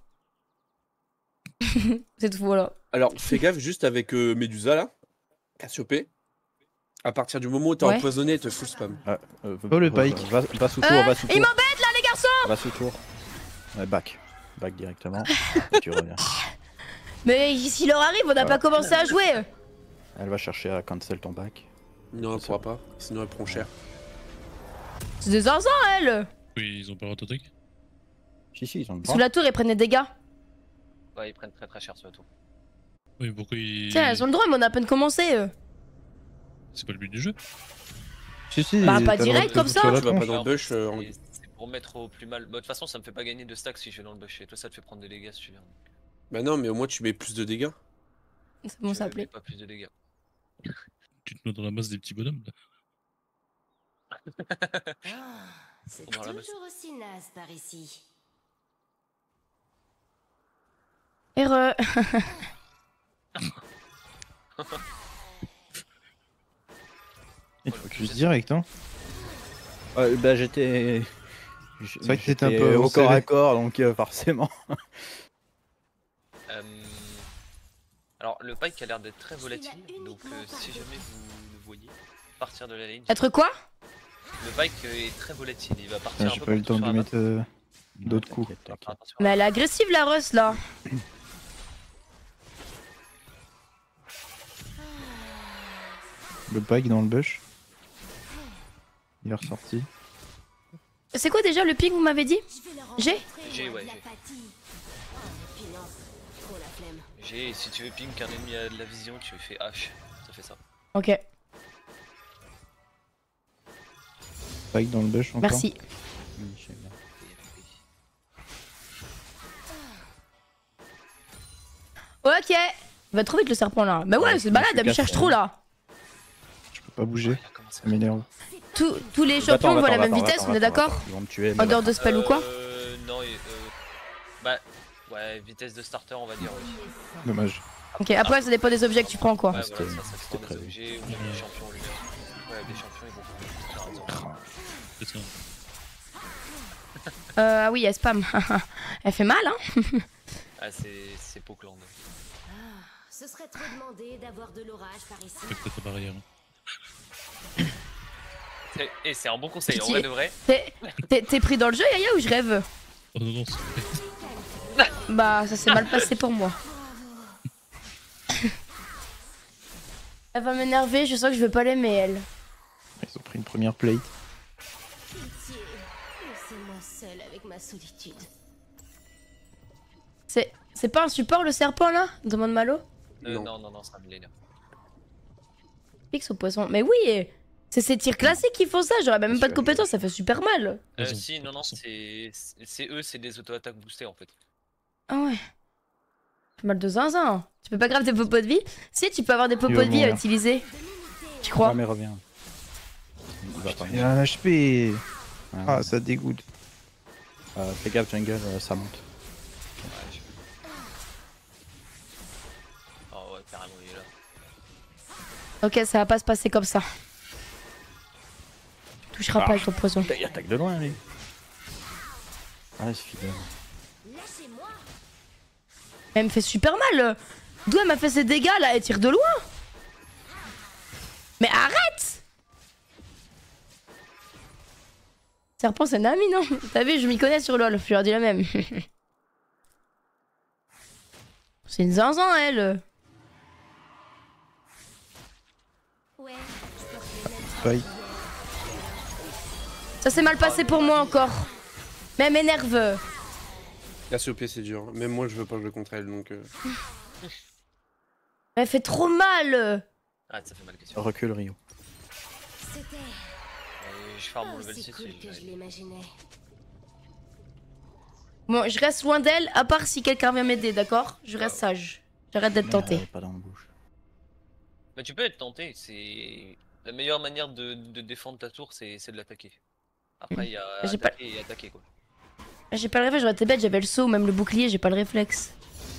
C'est tout, voilà. Alors, fais gaffe juste avec Medusa là. Cassiopée. À partir du moment où t'es Ouais. empoisonné, elle te full spam. Oh, le pike. Va sous tour, va sous Il tour. m'embête là, les garçons! Va sous tour. Ouais, back. Back directement. Et tu reviens. Mais s'il leur arrive, on n'a pas commencé à jouer. Elle va chercher à cancel ton back. Non, elle pourra pas. Sinon, elle prend cher. C'est des zinzins, elles. Oui, ils ont pas l'attaque. Si, ils ont le Sous droit. la tour, ils prennent des dégâts. Ouais, ils prennent très très cher sur la tour. Oui, pourquoi ils. Tiens, elles ont le droit, mais on a à peine commencé. C'est pas le but du jeu. Si, si. Bah, pas t'as le direct, droit de comme te ça. foutre sur la Tu vas pas tronche. dans le bush. C'est pour mettre au plus mal. Bah, de toute façon, ça me fait pas gagner de stacks si je vais dans le bush. Et toi, ça te fait prendre des dégâts si tu viens. Bah non, mais au moins tu mets plus de dégâts. C'est bon, Je ça mets appelait. pas plus de dégâts. Tu te mets dans la masse des petits bonhommes là. Ah, c'est On va la mettre. toujours aussi naze par ici. Erreur. Il faut juste direct, hein. Bah j'étais... C'est vrai que t'étais un peu au corps serré. à corps, donc forcément. Alors, le pike a l'air d'être très volatile. Il a Donc, uniquement si pas jamais vous le voyez partir de la lane, Être quoi? le pike est très volatile. Il va partir Ah, un j'ai peu pas eu le partout temps sur de la mettre map. d'autres coups. T'inquiète, Faire t'inquiète. attention. Mais elle est agressive la Russ là. Le pike dans le bush. Il est ressorti. C'est quoi déjà le ping vous m'avez dit? Je vais leur J'ai en montrer, J'ai, moi, ouais, de j'ai. l'apathie. Et puis non, trop la flemme. Si tu veux ping qu'un ennemi a de la vision, tu fais H. Ça fait ça. Ok, Pike dans le bush encore. merci. Oui, j'ai bien. Ok. Il va trop vite le serpent là. Bah ouais, Ouais, c'est malade, je elle me casse, cherche trop là. Je peux pas bouger. Il a commencé Ça m'énerve. C'est tous les champions vont à la même vitesse, on est d'accord? Ils vont me tuer. En dehors de spell ou quoi? Non, bah, ouais, vitesse de starter, on va dire, oui. Dommage. Ok, après ça dépend des objets que tu prends quoi. Ouais, c'était- voilà, ça c'était dépend des prévu. objets ou des champions lui-même. Ouais, des champions, ils vont faire C'est ça. Ah oui, elle spam. Elle fait mal, hein? Ah, c'est Pokland. Ce serait trop demandé d'avoir de l'orage par ici. Fais peut-être la barrière. Et c'est un bon conseil, en Pitié. vrai de vrai. T'es pris dans le jeu, Yaya, ou je rêve? Oh non, non, Bah, ça s'est mal passé pour moi. Elle va m'énerver, je sens que je veux pas l'aimer, elle. Ils ont pris une première plate. Pitié, laissez-moi seule avec ma solitude. C'est pas un support le serpent là? Demande Malo. Non, c'est un millénaire. Fixe au poisson. Mais oui! C'est ces tirs classiques qui font ça, j'aurais même pas de compétences, ça fait super mal. Si, non, c'est eux, c'est des auto-attaques boostées en fait. Ah ouais. Fait mal de zinzin. Tu peux pas grave des popos de vie? Si, tu peux avoir des popos va de vie à mourir. utiliser. Tu crois? Non, mais reviens. Il va pas Il a un HP. Ouais. Ah, ça dégoûte. Fais gaffe, jungle, ça monte. Ouais, Oh ouais, carrément, il est là. Ok, ça va pas se passer comme ça. Tu toucheras pas avec ton poison. Il attaque de loin, lui. Ah, c'est fidèle. Lâchez-moi. Elle me fait super mal. D'où elle m'a fait ses dégâts là? Elle tire de loin. Mais arrête! Serpent, c'est Nami, non? T'as vu, je m'y connais sur LoL, je leur dis la même. C'est une zinzin, elle. Ouais, je porte les mêmes Bye. Ça s'est mal passé pour moi encore. Mais elle m'énerve. Cassiope, c'est dur. Même moi, je veux pas jouer contre elle, donc... Elle fait trop mal. Ah, ça fait mal question. Recule, Rio. C'était Je farm mon pas level aussi 6 cool que je l'imaginais. Bon, je reste loin d'elle, à part si quelqu'un vient m'aider, d'accord? Je reste sage. J'arrête d'être tenté. Pas dans la bouche. Mais tu peux être tenté, c'est... La meilleure manière de défendre ta tour, c'est de l'attaquer. Après, il y a J'ai pas- attaquer et attaquer quoi. J'ai pas le réflexe, j'aurais été bête, j'avais le saut, même le bouclier, j'ai pas le réflexe.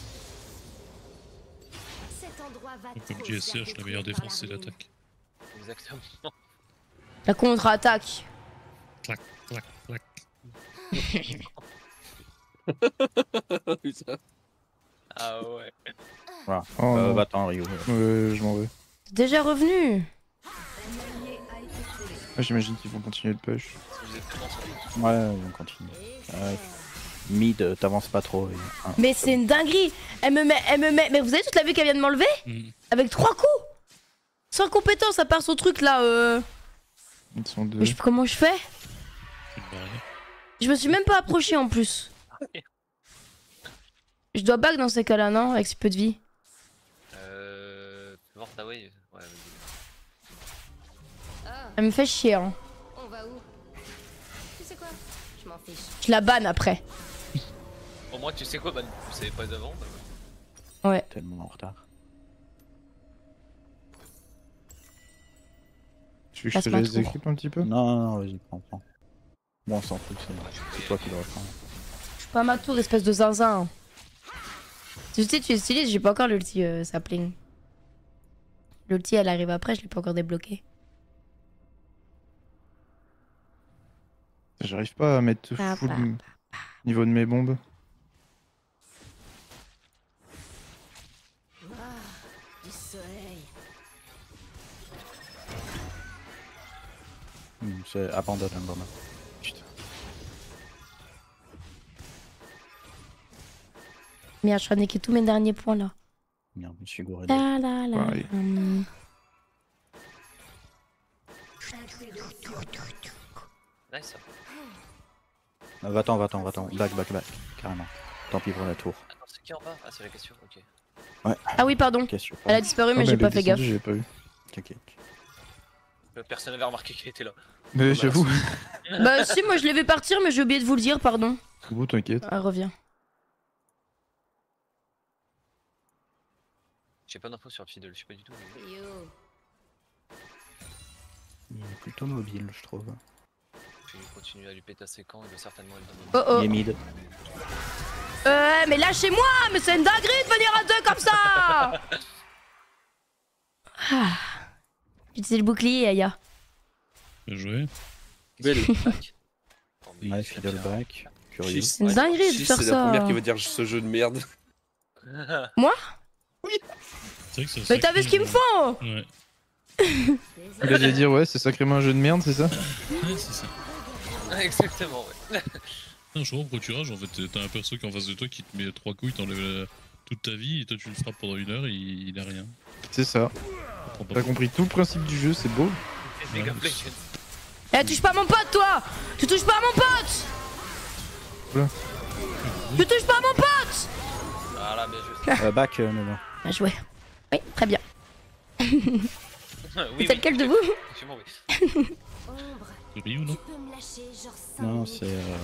Cet endroit va Comme trop JSCH, se faire la meilleure détruire par défense, c'est la ruine. l'attaque. Exactement. La contre-attaque. Clac, clac, clac. Putain. Ah ouais. Voilà. Oh, non. Va-t'en, Rio. Je m'en vais. T'es déjà revenu. Ah, j'imagine qu'ils vont continuer le push. Vous êtes tellement sur Ouais, on continue. Mid, t'avances pas trop. Mais c'est une dinguerie. Elle me met. Mais vous avez toute la vue qu'elle vient de m'enlever? Avec 3 coups. Sans compétence, à part son truc là. Ils sont deux. Mais comment je fais? C'est une barrière. Je me suis même pas approché en plus. Je dois back dans ces cas-là, non? Avec si peu de vie. Voir ta wave. Ouais, vas-y. Ah, Elle me fait chier, hein. on va où? Tu sais quoi? Je m'en fiche. Je la banne après. Au moins, tu sais quoi, bah, vous savez pas d'avant. Bah, Ouais. Tellement en retard. Tu veux que je te Passe-moi laisse tout. équipe un petit peu? Non, vas-y, prends. Bon, on s'en fout, c'est toi qui dois prendre. Je suis pas à ma tour, espèce de zinzin. Tu sais, tu utilises, j'ai pas encore l'ulti sapling. L'ulti elle arrive après, je l'ai pas encore débloqué. J'arrive pas à mettre full niveau de mes bombes. Du soleil. C'est abandonne un moment. Merde, je crois niquer tous mes derniers points là. Merde, je suis gouré. La la la. Pareil. nice. Va-t'en. Back. Carrément. Tant pis pour la tour. Attends, c'est qui en bas? Ah, c'est la question, ok. Ah oui, pardon. Question. Elle a disparu, mais Ah, j'ai elle est pas fait gaffe. descendue, J'ai pas vu. Ok. Personne n'avait remarqué qu'il était là. Mais j'avoue. Bah si, moi je l'ai vu partir, mais j'ai oublié de vous le dire, pardon. Vous t'inquiète. Elle revient. J'ai pas d'infos sur le fiddle, je sais pas du tout. Yo. Il est plutôt mobile, je trouve. Tu continues à lui pétasser quand il doit certainement être dans Oh oh. Il est mid. Mais lâchez-moi. Mais c'est une dinguerie de venir à deux comme ça. Ah. J'utilise le bouclier, Aya. Bien joué. Belle. Ouais, fiddle back. Curieux. C'est une dinguerie de faire C'est la ça. première qui va dire ce jeu de merde. Moi? C'est vrai que ça Mais t'as vu ce qu'ils me font? Ouais, Il allait dire ouais, c'est sacrément un jeu de merde, c'est ça? ouais c'est ça. Exactement, ouais. Non, je comprends pourquoi tu rages, en fait, t'as un perso qui est en face de toi qui te met 3 coups, il t'enlève toute ta vie, et toi tu le frappes pendant 1 heure, et il a rien. C'est ça. Comprends pas T'as compris tout le principe du jeu, c'est beau. League of Legends. Eh, touche pas à mon pote, toi! Tu touches pas à mon pote! Oula. Tu touches pas à mon pote! Voilà, bien joué. Back, Nono. Bien joué. Oui, très bien. Oui, C'est lequel de vous? Effectivement, oui. Ombre, C'est Ryu, non? tu peux me lâcher genre 5 Non, minutes. c'est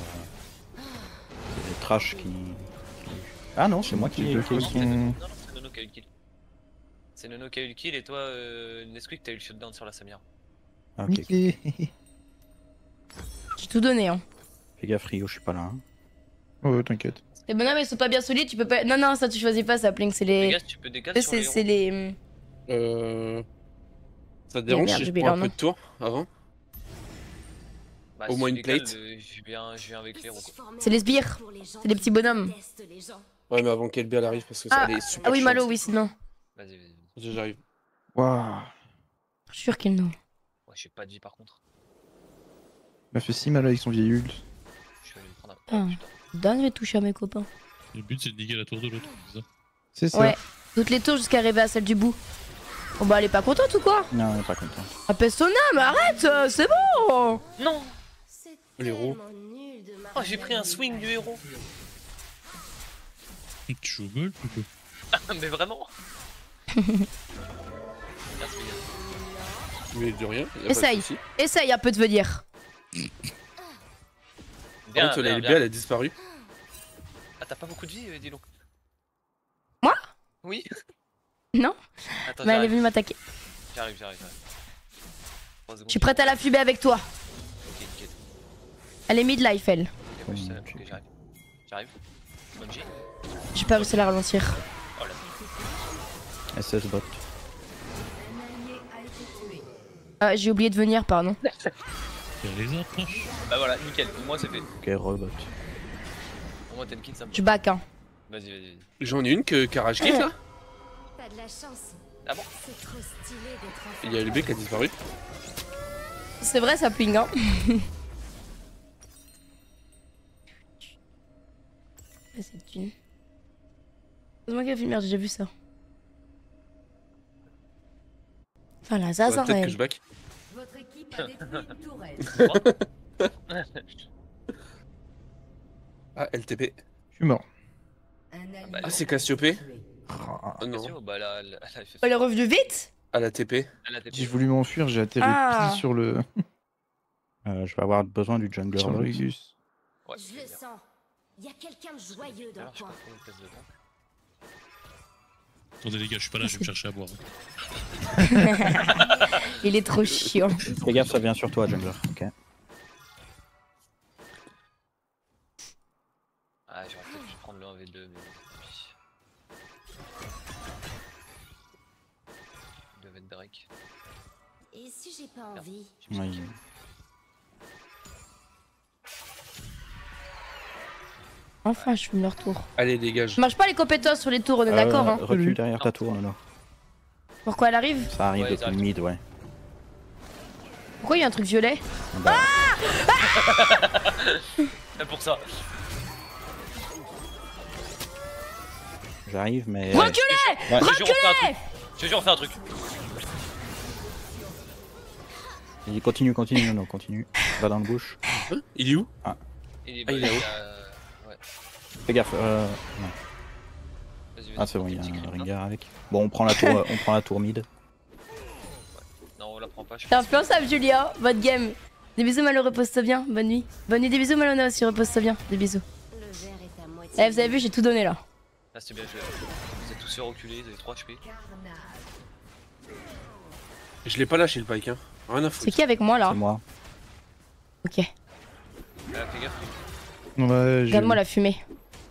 les trash qui... Ah non, c'est moi qui ai Tu eu peux le faire kill. son- Non, non, c'est Nono qui a eu le kill. C'est Nono qui a eu le kill et toi, Nesquik, t'as eu le shutdown sur la Samira. Ah, ok. Mickey. J'ai tout donné, hein. Fais gaffe, Rio, je suis pas là. Hein. Ouais, t'inquiète. Les bonhommes, ils sont pas bien solides, tu peux pas. Non, non, ça, tu choisis pas, ça, Plink, c'est les. Dégage, tu peux dégager sur les C'est héros. les. Ça te dérange merde, si je j'ai oublié prends un leur peu de tour avant? Bah, Au si moins tu une décales, plate. Je viens avec les héros. quoi. C'est les sbires. C'est les petits bonhommes. Ouais, mais avant qu'Elbé elle arrive, parce que ça Ah, elle est super ah oui, chiante. Malo, oui, sinon. Vas-y, vas-y. J'arrive. Waouh. Je suis sûr qu'il nous. Ouais, j'ai pas de vie par contre. Il m'a fait si mal avec son vieil ult. Je vais aller lui prendre un. Ah. Oh, putain. Dingue de toucher à mes copains. Le but c'est de niquer la tour de l'autre, c'est ça? C'est ça. Ouais. Toutes les tours jusqu'à arriver à celle du bout. Bon, bah, elle est pas contente ou quoi? Non, on est pas content. Appelle son âme, arrête, c'est bon! Non! Les héros. Oh, j'ai pris un swing du héros! Tu joues au golf ou quoi? Mais vraiment? Merci, gars. Mais de rien. Y a pas de Essaye. souci. Essaye un peu de venir. Par contre, bien, Elbé bien. elle a disparu. Ah, t'as pas beaucoup de vie, dis donc. Moi? Oui. Non? Attends, Mais elle est j'arrive, venue m'attaquer. j'arrive. 3 Je secondes. suis prête à la fumer avec toi. Ok, nickel. Elle est midlife, elle. Ok, moi, je sais, ok, j'arrive. J'arrive. Bonji. J'ai pas réussi à la ralentir. Oh là. SS bot. Ah, j'ai oublié de venir, pardon. Faire les approches. Bah voilà, nickel. Pour moi, c'est fait. Ok, rebot. Pour moi, Tenkin, ça me. Je back, hein. Vas-y. J'en ai une qui a rage quit là. T'as de la chance. Ah bon? C'est trop stylé d'être en Il y a Elbé qui a disparu. C'est vrai, ça ping, hein. C'est une. C'est moi qui ai filmé, j'ai déjà vu ça. Enfin, la Ouais, zaza, peut-être que elle. je back. Votre équipe a détruit une tourelle. Ah, LTP. Je suis mort. Un allié bah, Ah, c'est Cassiopée. tué. Oh non. Question, bah là, elle a fait Elle est revenue vite? À la TP. Elle a TP. J'ai voulu m'enfuir, j'ai atterri Ah. pile sur le. Je vais avoir besoin du jungler. sur le bot. Rexus. Ouais, Je le sens. Il y a quelqu'un de joyeux dans le Alors, je sais coin. pas trop une place de banque. Attendez les gars, je suis pas là, je vais me chercher à boire. Il est trop chiant. Fais gaffe, ça vient sur toi, jungler. Ok. Ah, j'aurais peut-être pu prendre le 1v2, mais tant pis. Il devait être Drake. Et si j'ai pas envie? Ouais, Enfin, je fume leur tour. Allez, dégage. Je marche pas les compétences sur les tours, on est d'accord, hein. Recule derrière ta tour, Nono. Pourquoi elle arrive? Ça arrive Ouais, depuis ça le arrive. mid, ouais. Pourquoi il y a un truc violet? Bah, C'est pour ça. j'arrive, mais. Reculez! Ouais. Je te jure, on fait un truc. Je te jure, on fait un truc. Il continue, Nono, continue. Va dans le bush. Il est où? Il est, Ah, il est y où a- Ouais. Fais gaffe. Non. Vas-y, Ah, c'est bon, il y a petit un clip, hein. Ringar avec. Bon, on prend la tour mid. Non, on la prend pas. Je T'es influençable, Julia. Votre game. Des bisous, Malo, repose-toi bien. Bonne nuit. Bonne nuit, des bisous, Malona aussi, repose-toi bien. Des bisous. Le verre est à moitié. Eh, vous avez vu, j'ai tout donné là. Ah, c'était bien joué. Vous êtes tous fait reculer, vous avez 3 HP. Carnage. Je l'ai pas lâché le pike, hein. Rien à C'est foutre. qui avec moi là? C'est moi. Ok. Fais gaffe. Ouais, j'ai Regarde-moi vu. la fumée.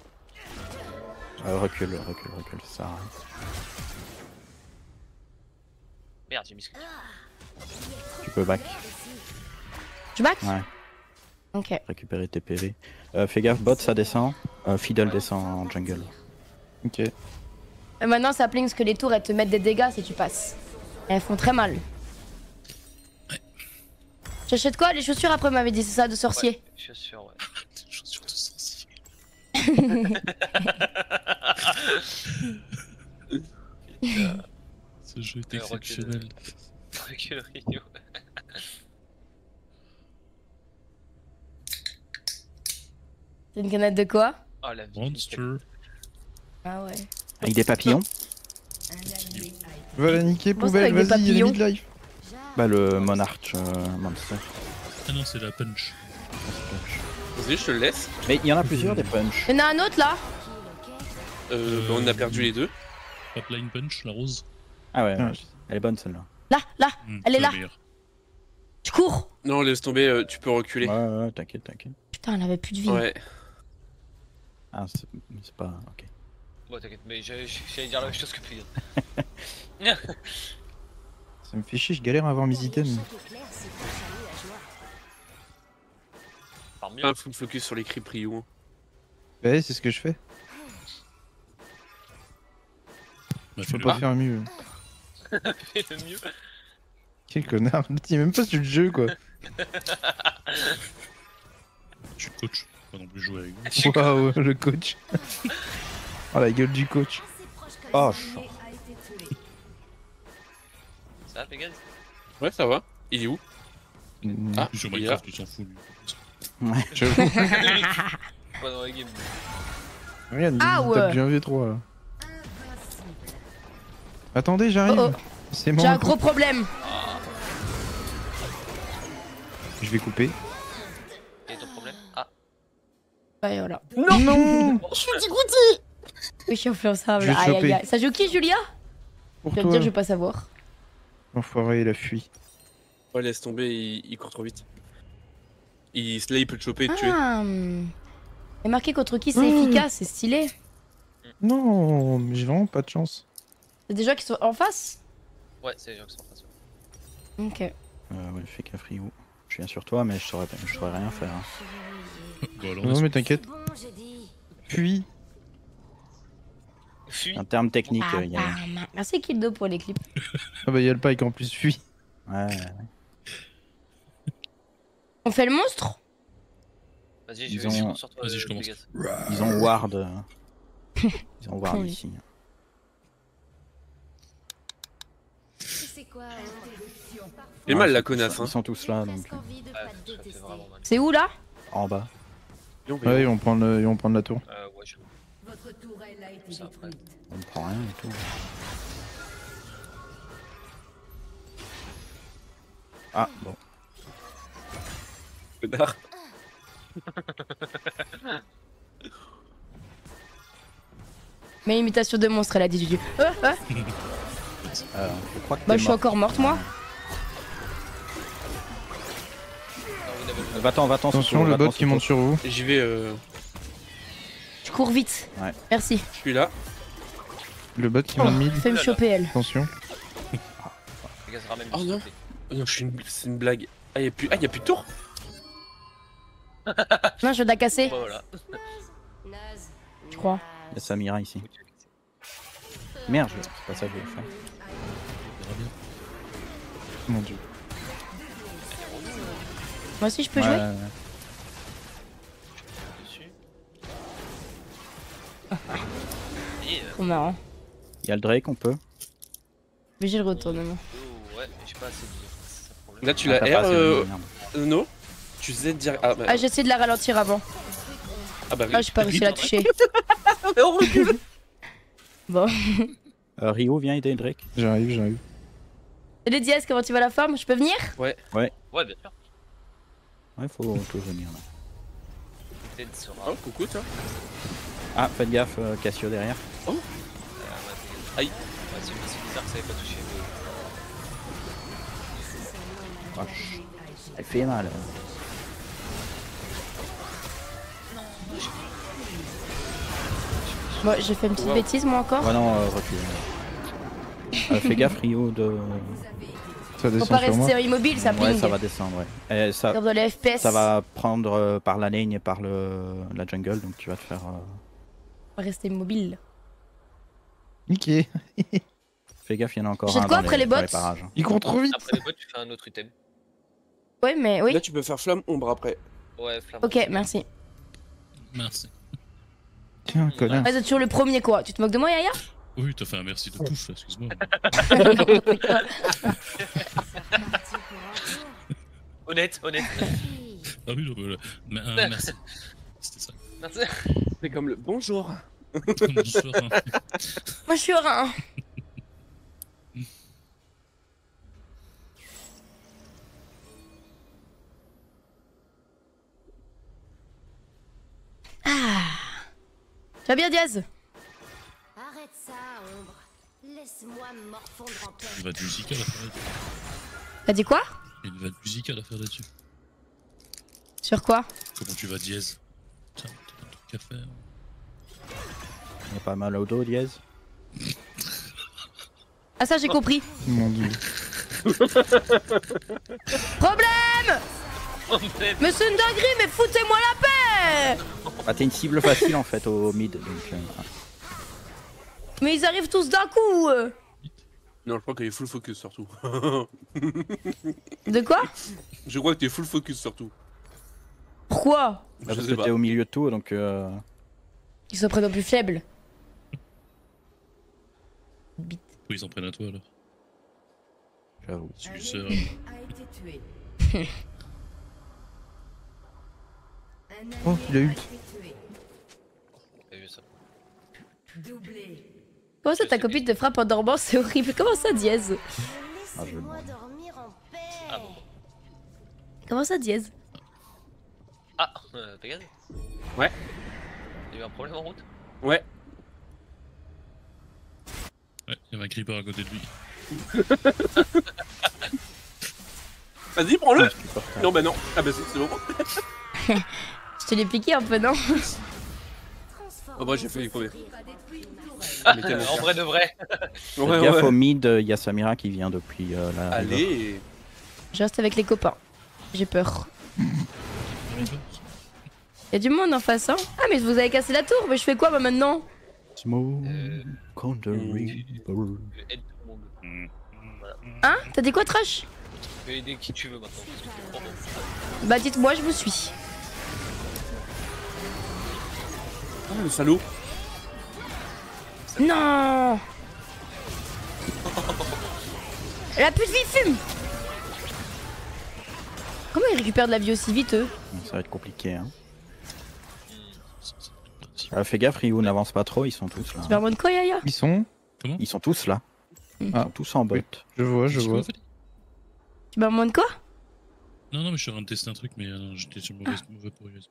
Recule, ça. Merde, j'ai mis ce que Tu peux back. Je back? Ouais. Ok. Récupérer tes PV. Fais gaffe, bot ça descend. Fiddle descend en jungle. Ok. Maintenant, ça pling que les tours elles te mettent des dégâts si tu passes. Elles font très mal. J'achète quoi? Les chaussures après, m'avait dit, c'est ça, de sorcier. Ouais, chaussures, ouais. Des chaussures de sorcier. Ce jeu est exceptionnel. Recule Rio. C'est une canette de quoi? Oh la vie. Monster. Ah ouais. Avec des papillons. Va la niquer, Comment ça, poubelle, avec des vas-y, il est papillons mid-life. Bah le Monarch Monster. Ah non, c'est la punch. Vas-y, je te le laisse. Mais il y en a plusieurs des punch. Il y en a un autre là? Bah, on a perdu les deux. Hotline punch, la rose. Ah ouais, Ah, elle est bonne celle-là. Là, elle est la là. meilleure. Tu cours. Non, laisse tomber, tu peux reculer. Ouais, t'inquiète. Putain, elle avait plus de vie. Ouais. Ah, c'est pas. Ok. Bon, t'inquiète, mais j'allais dire la même chose que Pilion. Ça me fait chier, je galère à avoir mes items. Par mieux. Un full focus sur les creep Rio. Ouais, c'est ce que je fais. Bah, Je peux fais-le. pas faire mieux. Fais le mieux. Quel connard, il est même pas sur le jeu quoi. Je suis coach. Pas non plus jouer avec vous. Je suis Waouh, le coach. Oh la gueule du coach. Oh, Ça va, Pégase? Ouais, ça va. Il est où? Ah, Sur il est là. Minecraft, tu s'en fous lui. Ouais. Pas dans la game. Regarde, Ah il ouais. tape du 1v3 là. Attendez, j'arrive. Oh, C'est J'ai un mon. gros problème. Je vais couper. Quel est ton problème? Ah, Ouais, voilà. Non. Je suis dégoûtée. Oui, je suis influençable. Je vais te Aïe, aïe, choper. aïe. Ça joue qui, Julia? Pour Je vais te toi. dire, je vais pas savoir. L'enfoiré, il a fui. Ouais, laisse tomber, il court trop vite. Là, il peut te choper et te tuer. Ah. Il est marqué contre qui c'est efficace, c'est stylé. Non, mais j'ai vraiment pas de chance. C'est des gens qui sont en face? ouais, c'est les gens qui sont en face. Ok. Ouais, fais gaffe Rio. Je viens sur toi, mais je saurais rien faire. Hein. Bon, alors, Non, mais t'inquiète. Bon, j'ai dit. Puis. Fuis. En termes techniques, il y a. Merci Kildo pour les clips. Ah bah y'a le Pike en plus, fuit. Ouais. On fait le monstre? Vas-y, Ils je vais ont- sur toi. Vas-y, je commence. Pégase. Ils ont ward. Ils ont ward Oui. ici. Tu sais quoi, J'ai mal la connasse, hein. Ils sont tous là, donc presque envie de Ouais, pas te ça fait détester. vraiment mal. C'est où là? en bas. Ouais, ils vont prendre la tour. Ouais, je... Votre tourelle a été Ça, après. détruite. On ne prend rien du tout. Ah bon. Connard. Mais imitation de monstre, elle a dit Juju. Je crois que Bah, t'es je suis mort. encore morte, moi. Va-t'en, Attention, le bot qui monte sur vous. J'y vais, Je cours vite. Ouais. Merci. je suis là. Le bot qui Oh, monte mid. fais me choper, elle. Attention. Pégase ramène Oh s'il non. te plaît. Oh non, c'est une blague. Ah, y'a plus de tour. Non, je vais la casser, Bon, voilà. Naze. je crois. Il y a Samira ici. Merde, c'est pas ça que je voulais faire. On verra bien. Mon dieu. Moi aussi, je peux Ouais, jouer? ouais. Dessus. Trop marrant. Il y a le Drake, on peut. Mais j'ai le retournement. Oh, ouais, mais j'ai pas assez de vie. C'est ça le problème. Là, tu Ah, l'as t'as pas R, assez de merde. non. Tu Z dire. Ah, bah, Ah, j'ai essayé de la ralentir avant. ah bah oui. Ah, j'ai pas réussi à la toucher. On recule. Bon. Rio, viens aider le Drake. J'arrive. Les Diaz, comment tu vas la forme? Je peux venir? Ouais, bien sûr. Ouais, faut tout venir là. Ted sera. Oh, coucou, toi. Ah, faites gaffe, Cassio derrière. Ouais, Aïe. Ouais, c'est bizarre que ça ait pas touché. Elle fait mal. Bon, j'ai fait une petite bêtise moi encore. Ouais, non, recule. Fais gaffe, Rio, de. Ça Faut descend pas sur moi. rester immobile, ça ping. Ouais, ça va descendre, ouais. Et ça, Comme dans les FPS. ça va prendre par la lane et par la jungle, donc tu vas te faire. Faut pas rester immobile. Niqué. Fais gaffe, il y en a encore Jette un quoi dans après les dans bots parages. Il court trop vite. Après les bots, tu fais un autre item. Ouais, mais oui. Là, tu peux faire flamme ombre après. Ouais, flamme. Ok, merci. Merci. Tiens, connard. Ah, c'est toujours le premier quoi. Tu te moques de moi, Yaya? Oui, t'as fait un merci de pouf, là, excuse-moi. Honnête. Ah oui, non, mais, merci. C'était ça. Merci. C'est comme le bonjour. Bonsoir. Hein. Moi, je suis rein. Ah. Tu vas bien, Diaz? Arrête ça, Ombre. Laisse-moi me morfondre en toi. Il va de musical à faire là-dessus. T'as dit quoi? Il y a une vanne musicale à faire là-dessus. Sur quoi? Comment tu vas dièse? Tiens, t'as un truc à faire. Il y a pas mal au dos, Diaz. Ah, ça, j'ai compris. Mon dieu. Problème! Mais c'est une dinguerie, mais foutez-moi la paix! Bah, t'es une cible facile en fait au mid, donc. Mais ils arrivent tous d'un coup. Non, je crois qu'elle est full focus surtout. De quoi? Je crois que t'es full focus surtout. Pourquoi? Je Parce sais que pas. t'es au milieu de tout, donc. Ils sont prénom plus faibles. Pourquoi ils s'en prennent à toi alors? J'avoue. Suceur. A été tué. Un Oh, allié il a ult. été tué. T'as vu ça? Doublé. Comment ça, ta copine te frappe en dormant? C'est horrible. Comment ça, Diaz? Ah, je Laissez-moi demande. dormir en paix. Ah bon. Comment ça, Diaz? Ah, Pégase? Ouais. Il y a eu un problème en route? Ouais. Ouais, il y avait un creeper à côté de lui. Vas-y, prends-le. Supporter. Non, bah non. Ah bah c'est bon. Je te l'ai piqué un peu, non? Oh bah j'ai fait les premiers. Ah, Mais tellement en vrai de vrai. Faites Ouais, gaffe ouais. au mid, il y a Samira qui vient depuis la. river. Allez. Je reste avec les copains. J'ai peur. Y'a du monde en face, hein? Ah, mais vous avez cassé la tour, mais je fais quoi, moi, maintenant? Smoke Euh, on the river. Aide tout le monde. Hein? T'as dit quoi, Trash? Tu peux aider qui tu veux maintenant. Parce que t'es trop bon. Bah, dites-moi, je vous suis. Ah, le salaud. Non! La pute vie fume! Comment ils récupèrent de la vie aussi vite, eux? Ça va être compliqué, hein. Fais gaffe, Ryu n'avance pas trop, ils sont tous là. Tu vas de quoi, Yaya? Ils sont. Ils sont tous là. Ils Ah. sont tous en bot. Je vois, je Qu'est-ce vois. qu'on fait? Tu vas de quoi? Non, mais je suis en train de tester un truc, mais j'étais sur mauvais pour USB.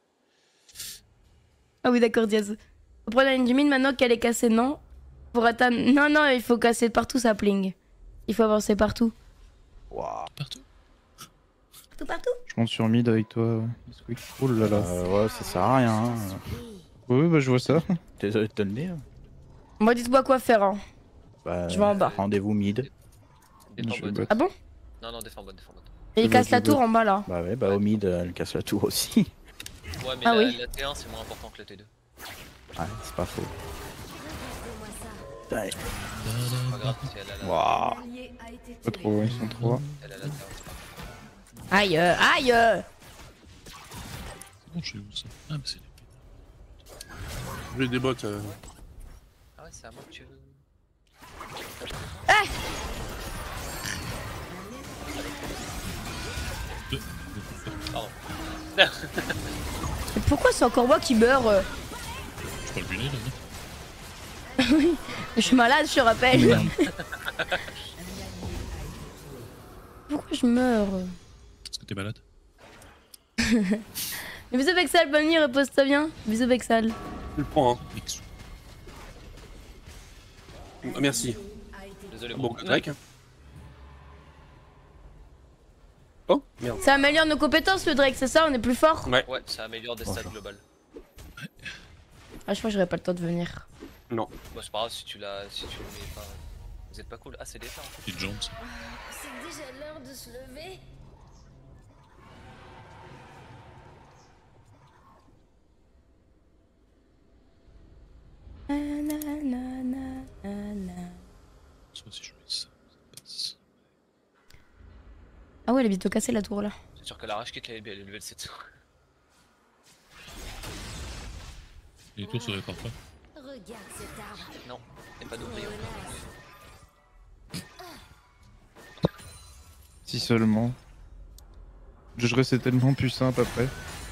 Ah oui, d'accord, Diaz. Faut prendre la ligne du mine maintenant qu'elle est cassée, non? Pour atteindre... Non, non, il faut casser partout, ça pling. Il faut avancer partout. Waouh. Partout. Partout? Je monte sur mid avec toi. Squeak. Oh là là. Ouais, ça sert à rien. Hein. Ouais, bah je vois ça. Désolé de te le dire. Moi, dites-moi quoi faire, hein. Bah, Je vais en bas. Rendez-vous mid. Défends Je bot. bot. Ah bon? Non, non, défends bot, défends bot. Et il veux, casse je la veux. tour en bas, là. Bah ouais, bah au mid, elle casse la tour aussi. Ouais, mais Ah la, oui. la T1 c'est moins important que la T2. Ouais, c'est pas faux. Ouais. C'est pas grave si elle a la, Waouh. Un allié a été Pas tué. trop, ils sont trois. elle a la T1, c'est pas grave. Aïe, aïe! C'est bon, je sais où ça. Ah, mais c'est. J'ai des bots. Ah ouais, c'est à moi que tu veux. Pardon. Mais pourquoi c'est encore moi qui meurs? Je peux le buner là, non? Oui, je suis malade, je te rappelle. Merde. Pourquoi je meurs? Parce que t'es malade. Bisous Vexal, bonne nuit, repose-toi bien. Bisous Vexal. Je le prends, hein. Mix. Ah, merci. Désolé, Bon, bon. Drake. Oh merde. Ça améliore nos compétences le Drake, c'est ça? On est plus fort? Ouais. Ouais, ça améliore des stats globales. Ah, je crois que j'aurais pas le temps de venir. Non. Bah, c'est pas grave si tu l'as. Si tu le mets pas. Vous êtes pas cool. Ah, c'est l'état en fait. Petite jambe, ça. C'est déjà l'heure de se lever. Soit si je mets ça, ça passe. Ah ouais, elle est bientôt cassée la tour là. C'est sûr que la rage kick elle est bien, elle est level 7. Et les tours se réparent pas. Regarde cet arbre. Non, y'a pas d'ouvrier. Si seulement. Le jeu c'est tellement plus simple après.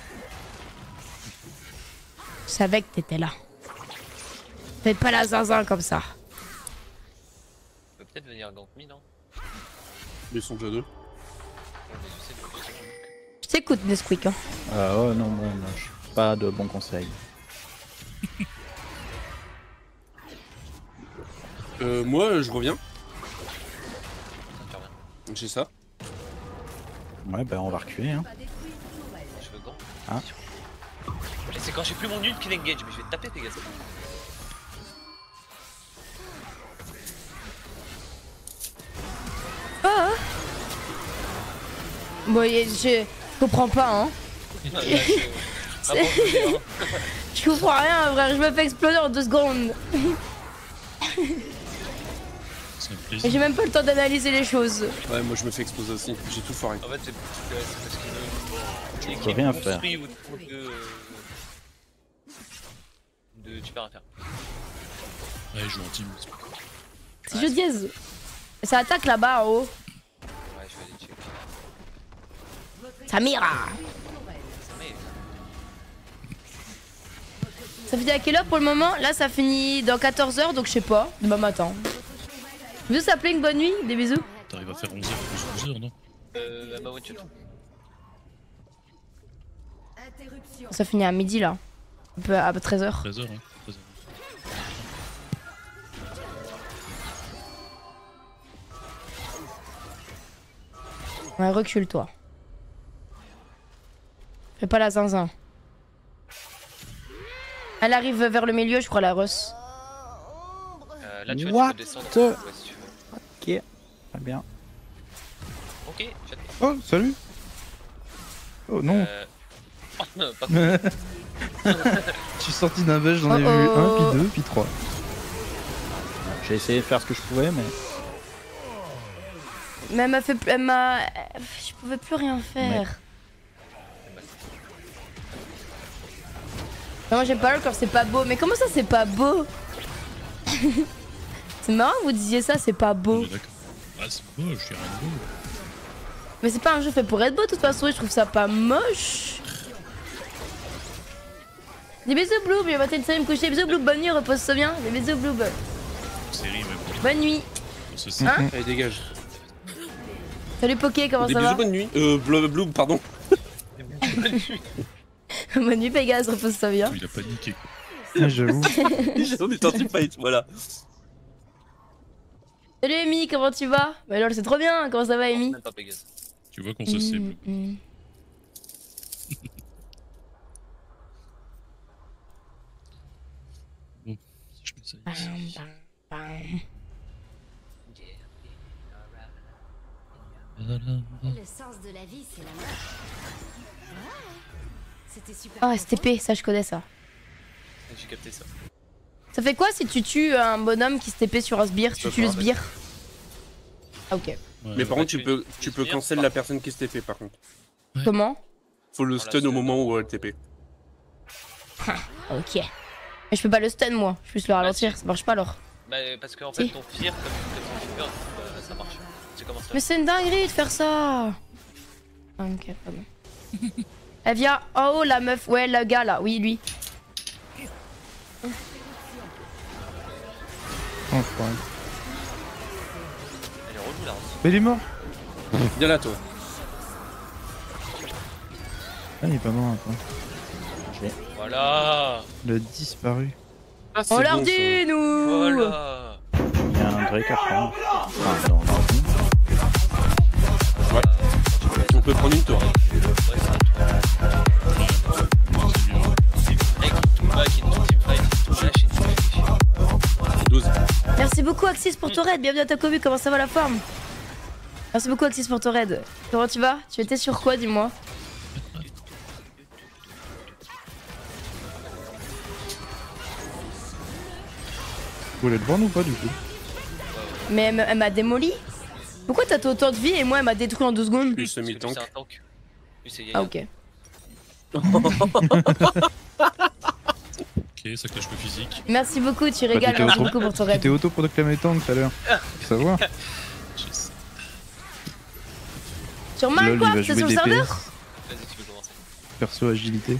Je savais que t'étais là. Faites pas la zinzin comme ça. On peut peut-être venir gank me, non? Ils sont déjà deux. Ouais, mais je sais que Je t'écoute, Nesquik. Hein. Oh non, bon, non, pas de bons conseils. Moi, je reviens. ça me fait rien. J'ai ça. Ouais, bah on va reculer. Hein. Je veux gank. Ah. Et c'est quand j'ai plus mon ult qu'il engage, mais je vais te taper, Pégase. Ah. Bon, je comprends pas, hein. Je comprends rien, frère. Je me fais exploser en 2 secondes. C'est un Et plaisir. j'ai même pas le temps d'analyser les choses. Ouais, moi je me fais exploser aussi. J'ai tout foiré. En fait, c'est parce qu'il veut. peux rien faire. Tu peux rien faire. Ouais, je joue en team. C'est jeu dièse. Ça attaque là-bas en haut. Ouais, je vais aller checker. Samira. Ça finit à quelle heure pour le moment? Là, ça finit dans 14 h, donc je sais pas. Demain matin. Bisous, ça plaît, une bonne nuit. Des bisous. T'arrives à faire 11h plus 11h, non? Bah ouais, tu le Interruption. Ça finit à midi là. Un peu à 13 h. 13h, hein. 13h. Ouais, recule-toi. Fais pas la zinzin. Elle arrive vers le milieu, je crois, la Russ. Là, tu What peux descendre. the- Ouais, si tu veux. Ok, très bien. Ok, chat. Oh, salut. Oh non. Oh, non, pas cool. Je suis sorti d'un bush, j'en ai vu un, puis deux, puis trois. J'ai essayé de faire ce que je pouvais, mais Mais elle m'a fait. Elle m'a. Je pouvais plus rien faire. Non, moi j'aime pas le quand c'est pas beau. Mais comment ça c'est pas beau? C'est marrant que vous disiez ça, c'est pas On beau. est d'accord. Ah, c'est moche, y'a rien de beau. Mais c'est pas un jeu fait pour être beau de toute façon, je trouve ça pas moche. Des bisous Bloob, j'ai maté une série me coucher. Bisous Bloob, bonne nuit, repose-toi bien. Des bisous Bloob. Série, même. Bonne nuit. On se Hein? Allez, dégage. Salut Poké, comment Des ça bisous, va? bonne nuit. Bloom, pardon. Bonne nuit Pégase, repose-toi bien. Il a paniqué, quoi. Ah, j'avoue. On est en team fight, voilà. Salut Amy, comment tu vas? Bah lol, c'est trop bien, comment ça va Amy? Même pas Pégase. Tu vois qu'on se cible. Bon, si je mets ça ici. Le sens de la vie, c'est la mort. Ouais. C'était super. Ah, STP, ça je connais ça. J'ai capté ça. Ça fait quoi si tu tues un bonhomme qui se TP sur un sbire? Tu tues le sbire? Ah ok. Ouais, Mais par Ouais, contre, tu peux cancel la personne qui se TP par contre. Comment? Faut le Voilà, stun au c'est- moment où elle TP. Ok. Mais je peux pas le stun moi, je peux juste le ralentir, si. ça marche pas alors. Bah, parce qu'en fait, Si. ton fear, comme ton fear, ça marche. Tu commences Mais c'est une dinguerie de faire ça. Ah, ok, pardon. Elle vient en haut la meuf, ouais le gars là, oui lui. Oh, je crois. Elle est relou là. Mais il est mort. Viens là, toi. Ah, il est pas mort, attends. Voilà. Il a disparu. Ah, c'est On leur bon, ça. dit nous. Voilà. il y a un Drake à prendre. Enfin, dans l'ordi. Ouais. peux prendre une tour. Ouais, c'est mieux. Mec, tout back, il tout teamfight, tout dash, il tout 12. Merci beaucoup Axis pour ton raid, bienvenue à ta commu, comment ça va la forme? Merci beaucoup Axis pour ton raid. Comment tu vas? Tu étais sur quoi, dis-moi? Vous voulez le vendre ou pas du coup? Mais elle m'a démoli. Pourquoi t'as autant de vie et moi elle m'a détruit en 2 secondes? Plus semi-tank. C'est un tank. Lui, c'est Ah Yaya. ok. Ok, ça clash le physique. Merci beaucoup, tu régales, t'étais merci auto- beaucoup pour ton Tu raid. t'es auto-proclamé tank tout à l'heure. Faut savoir. Je sais. Sur LOL, il Minecraft, va c'est jouer sur le serveur? DPS. Vas-y, tu peux commencer. Perso agilité.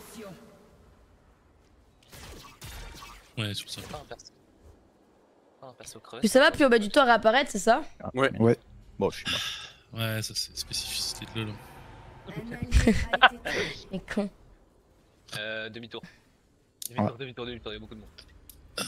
Ouais, sur ça. Pas un perso. Pas un perso crevette. Plus ça va, plus on met du temps à réapparaître, c'est ça? Ouais. Bon, je suis mort. Ouais, ça c'est spécificité de LoL. Un allié a été tué. Mais con. Demi-tour. Ah. Demi-tour, il y a beaucoup de monde.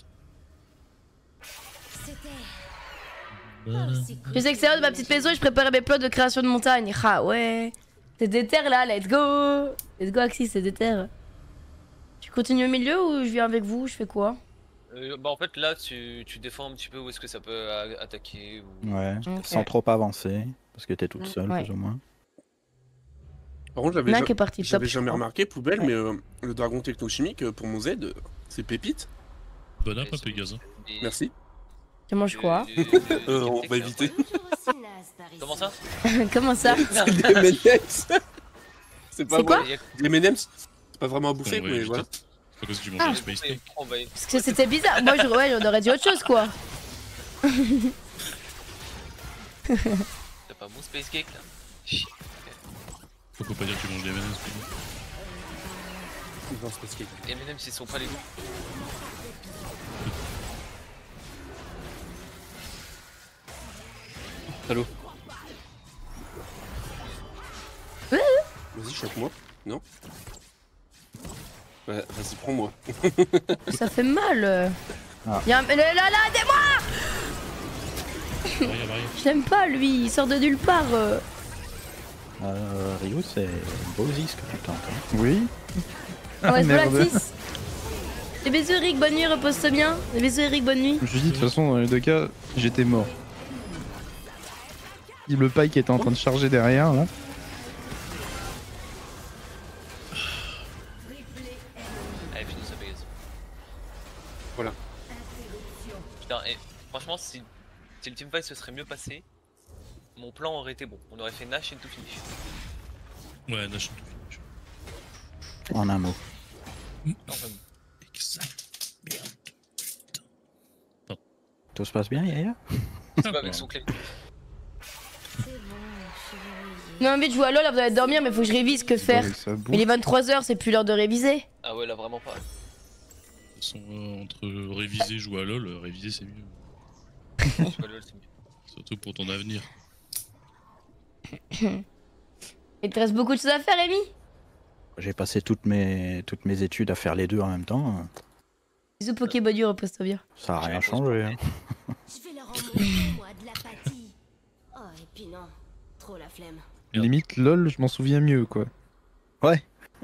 C'était Voilà. pas aussi cool. Je sais que c'est de ma petite maison et je préparais mes plots de création de montagne. Ah ouais. C'est déter là, let's go. Let's go Axis, c'est déter. Tu continues au milieu ou je viens avec vous? Je fais quoi? Bah en fait là tu défends un petit peu où est-ce que ça peut attaquer ou... Ouais, Ok. sans trop avancer, parce que t'es toute seule, Ouais. plus ou moins. Par contre, Nain qui est parti top. j'avais je jamais crois. remarqué, poubelle, mais le dragon technochimique pour mon Z, c'est pépite. Bon app, Pégase. Des- Merci. Tu manges quoi? On va éviter. Toujours aussi naze par ici. Comment ça? Comment ça? C'est des M&M's. C'est pas C'est quoi? vrai. Des M&M's, c'est pas vraiment à bouffer, On va mais éviter. voilà. C'est pas parce que tu manges un space Mais tank. on va- Parce que c'était bizarre. Moi, ouais, on aurait dit autre chose quoi. T'as pas bon space cake là? Chut. Faut pas dire que tu manges des M&M's. Non, c'est parce que- Les M&M's ils sont pas les goûts. Allô. Ouais. Vas-y, choque-moi. Non. Ouais, vas-y, prends-moi. Ça fait mal. Ah. Y'a un... Là, aidez-moi! Varia, varia. Je l'aime pas lui, il sort de nulle part. Ryu, c'est beau ce que tu tentes. Hein. Oui. On reste merde. relaxis. Des bisous Eric, bonne nuit, repose-toi bien. Des bisous Eric, bonne nuit. Je dis de toute façon, dans les deux cas, j'étais mort. Il le paille qui était en train de charger derrière là. Allez, finis ça, Pégase. Voilà. Putain, et franchement, si le teamfight se serait mieux passé, mon plan aurait été bon. On aurait fait Nash into finish. Ouais, Nash. En un mot. Enfin, Exact. Merde. Tout se passe bien, Yaya? c'est pas avec son clé. C'est bon, je suis verrouillée. Non, mais je joue à LoL, là, vous allez dormir, mais faut que je révise, que faire? Avec sa bouffe. Il est 23h, c'est plus l'heure de réviser. Ah ouais, là vraiment pas. De toute façon, entre réviser et jouer à LoL, réviser c'est mieux. Je vois LOL, c'est mieux. Surtout pour ton avenir. Il te reste beaucoup de choses à faire, Amy? J'ai passé toutes mes études à faire les deux en même temps. Bisous Pokébody, repose-toi bien. Ça a rien changé. Hein. Je vais leur en montrer, moi, de l'apathie. Oh, et puis non, trop la flemme. Merde. Limite, lol, je m'en souviens mieux quoi. Ouais.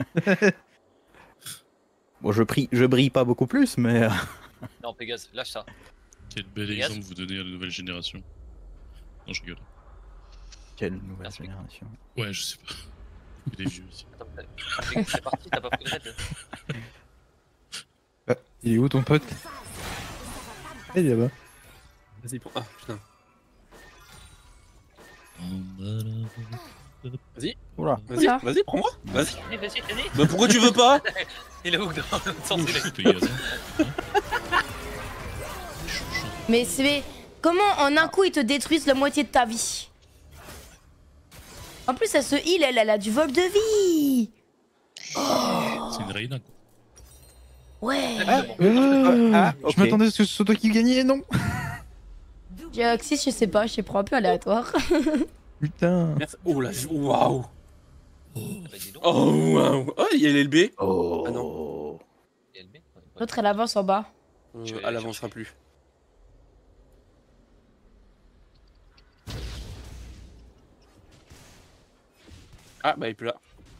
Bon, je brille pas beaucoup plus, mais Non, Pégase, lâche ça. Quel bel Pégase. exemple vous donnez à la nouvelle génération. Non, je rigole. quelle nouvelle Merci. génération. Ouais, je sais pas. Il est vieux ici. Attends, Pégase, c'est parti, t'as pas pris de raid. Ah, il est où ton pote? Il est là-bas. Vas-y, prends. Ah, putain. Oula. Vas-y, Oula. vas-y, prends-moi. Vas-y. Allez, vas-y, vas-y. Bah pourquoi tu veux pas? Il est où dans l'autre sens? Il est- Pégase, hein. Mais c'est... Comment en un coup ils te détruisent la moitié de ta vie? En plus, elle se heal, elle a du vol de vie. C'est une Reina quoi. Ouais. Ok. Je m'attendais à ce que ce soit toi qui gagnais, non? J'ai Axis, je sais pas, je les prends un peu aléatoire. Putain. Merci. Oh là, waouh. Bah, dis donc, Oh waouh. Oh, il y a l'LB. Oh. Ah non. il y a le B. Ouais, ouais. L'autre, elle avance en bas. Elle avancera plus. Ah bah il est plus là.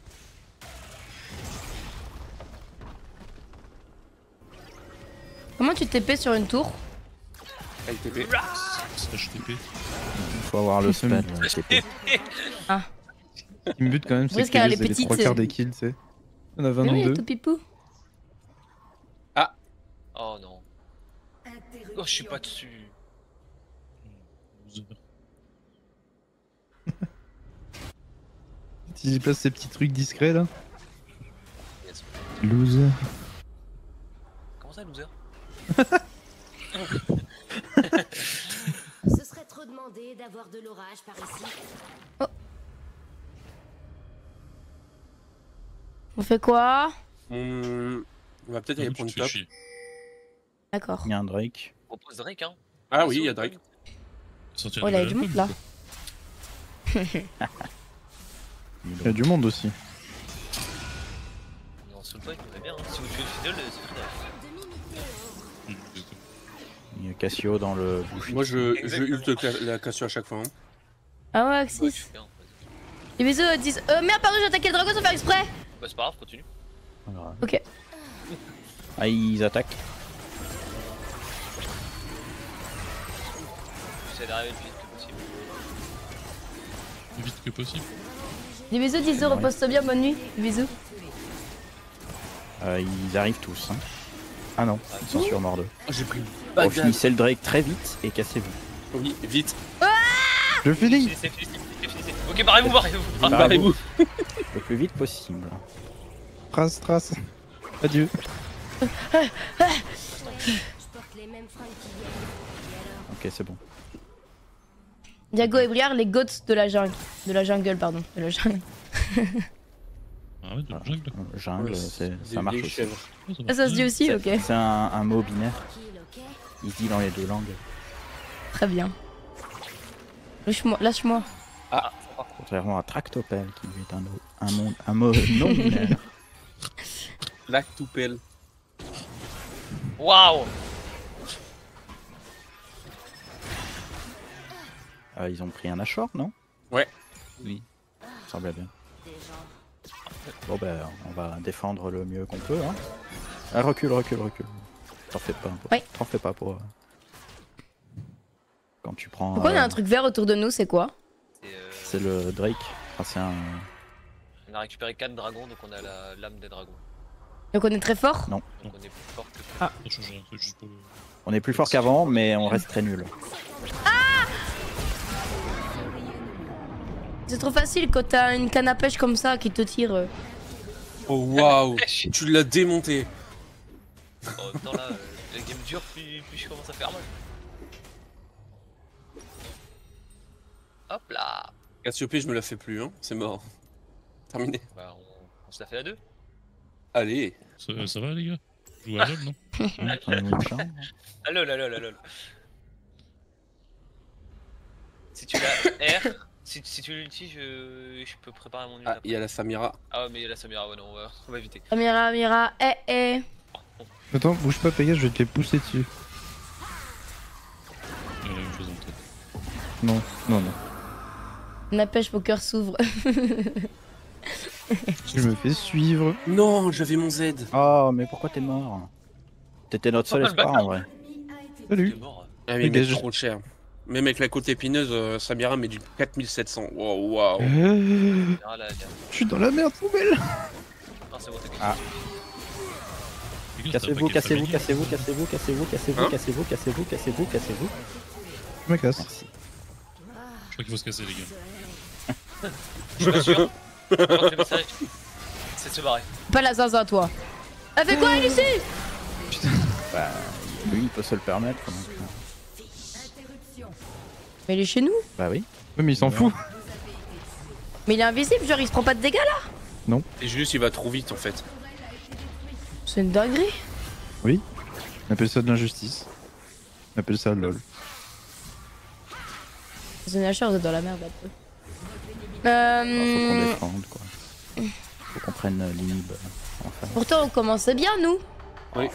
Comment tu TP sur une tour? LTP. HTP. Il faut avoir le spell. TP. Il me bute quand même, c'est Parce que qu'elle est les 3 petite, quarts des kills, tu sais. On a Oui, 22. tout pipou. Oh non. Oh, je suis pas dessus. Il place ses petits trucs discrets là. Yes. Loser. Comment ça, loser? Ce serait trop demandé d'avoir de l'orage par ici. On fait quoi? On va peut-être aller prendre top. D'accord. Il y a un Drake. On propose Drake, hein. Ah oui, il y a Drake. Oh, il y a du monde là. Il y a du monde aussi. On se Drake, on va bien. Hein. Si vous tuez le fiddle, c'est Drake. Il y a Cassio dans le bouche. Moi je ult la Cassio à chaque fois. Hein. Ah ouais, Ouais, Axis. super, vas-y. Les bisous disent merde, pardon, j'ai attaqué le dragon sans faire exprès. Bah, c'est pas grave, continue. Voilà. Ok. Ah, ils attaquent. J'essaie d'arriver le plus vite que possible. Le plus vite que possible. Les bisous disent repose-toi bien, bonne nuit. Bisous. Ils arrivent tous. Hein. Ah non, ils sont sur mort 2. J'ai pris une Bon, bagade. finissez le Drake très vite et cassez-vous. Oui, vite. Je finis. Finissez. Ok, barrez-vous. Barrez-vous. Le plus vite possible. Trace. Adieu. Je porte les mêmes fringues qu'hier. Ok, c'est bon. Diago et Briard, les goats de la jungle. De la jungle, pardon. De la jungle. Ah ouais, de la jungle. Jungle, ça marche aussi. Ah, ça se dit aussi, ok. C'est un mot binaire. Tranquille, ok? Il se dit dans les deux langues. Très bien. Lâche-moi. Contrairement à Tractopelle qui lui est un mot non binaire. Lac Toupel. Waouh. Ils ont pris un Ashore, non? Ouais. Oui. Ça semblait bien. Bon ben, on va défendre le mieux qu'on peut. Hein. Ah, recule. T'en fais pas. Ouais. T'en fais pas pour... Quand tu prends... Pourquoi il y a un truc vert autour de nous, c'est quoi? C'est le Drake. Enfin, c'est un... On a récupéré 4 dragons, donc on a la lame des dragons. Donc on est très fort? Non. Donc on est plus fort que... Ah. Ça change un truc juste pour le... On est plus fort qu'avant, mais on reste très nul. C'est trop facile quand t'as une canne à pêche comme ça qui te tire. Oh waouh. Tu l'as démonté. Oh putain là, la game dure, plus je commence à faire mal. Hop là. Cassiopée, je me la fais plus, hein. C'est mort. Terminé. Bah on se la fait à 2. Allez. Ça va les gars? Jouer à LoL, non? Ah lol. Si tu l'as R, si tu l'ulti, je peux préparer mon ult. Ah, il y a la Samira. Ah ouais, mais il y a la Samira, ouais non, on va éviter. Amira, eh. Attends, bouge pas, Pégase, je vais te les pousser dessus. Il y a la même chose en tête. Non. Ma pêche poker s'ouvre. Je me fais suivre. Non, j'avais mon Z. Oh, mais pourquoi t'es mort? T'étais notre seul espoir en vrai. Il Salut. est mort. Ah, mais il Mais met je- trop cher. Même avec la côte épineuse, Samira met du 4700. Waouh. Ah là, tiens. Je suis dans la merde, poubelle. Ah, c'est bon, t'es Ah. Les gars, Cassez-vous. c'est un paquet de Cassez-vous. Je me casse. Merci. Je crois qu'il faut se casser les gars. Je suis pas sûr. Je crois que le message, c'est de se barrer. Pas la zinzin, toi. Elle fait quoi, Lucie? Bah, lui, il peut se le permettre. Donc, Mais il est chez nous. bah oui. Ouais, mais il s'en fout. Mais il est invisible, genre il se prend pas de dégâts là. Et juste, il va trop vite en fait. C'est une dinguerie. Oui. On appelle ça de l'injustice. On appelle ça LOL. C'est une hacher, vous êtes dans la merde un peu. Bah, faut qu'on défende, quoi. Faut qu'on prenne l'inhib en face. Pourtant on commençait bien nous. Oui.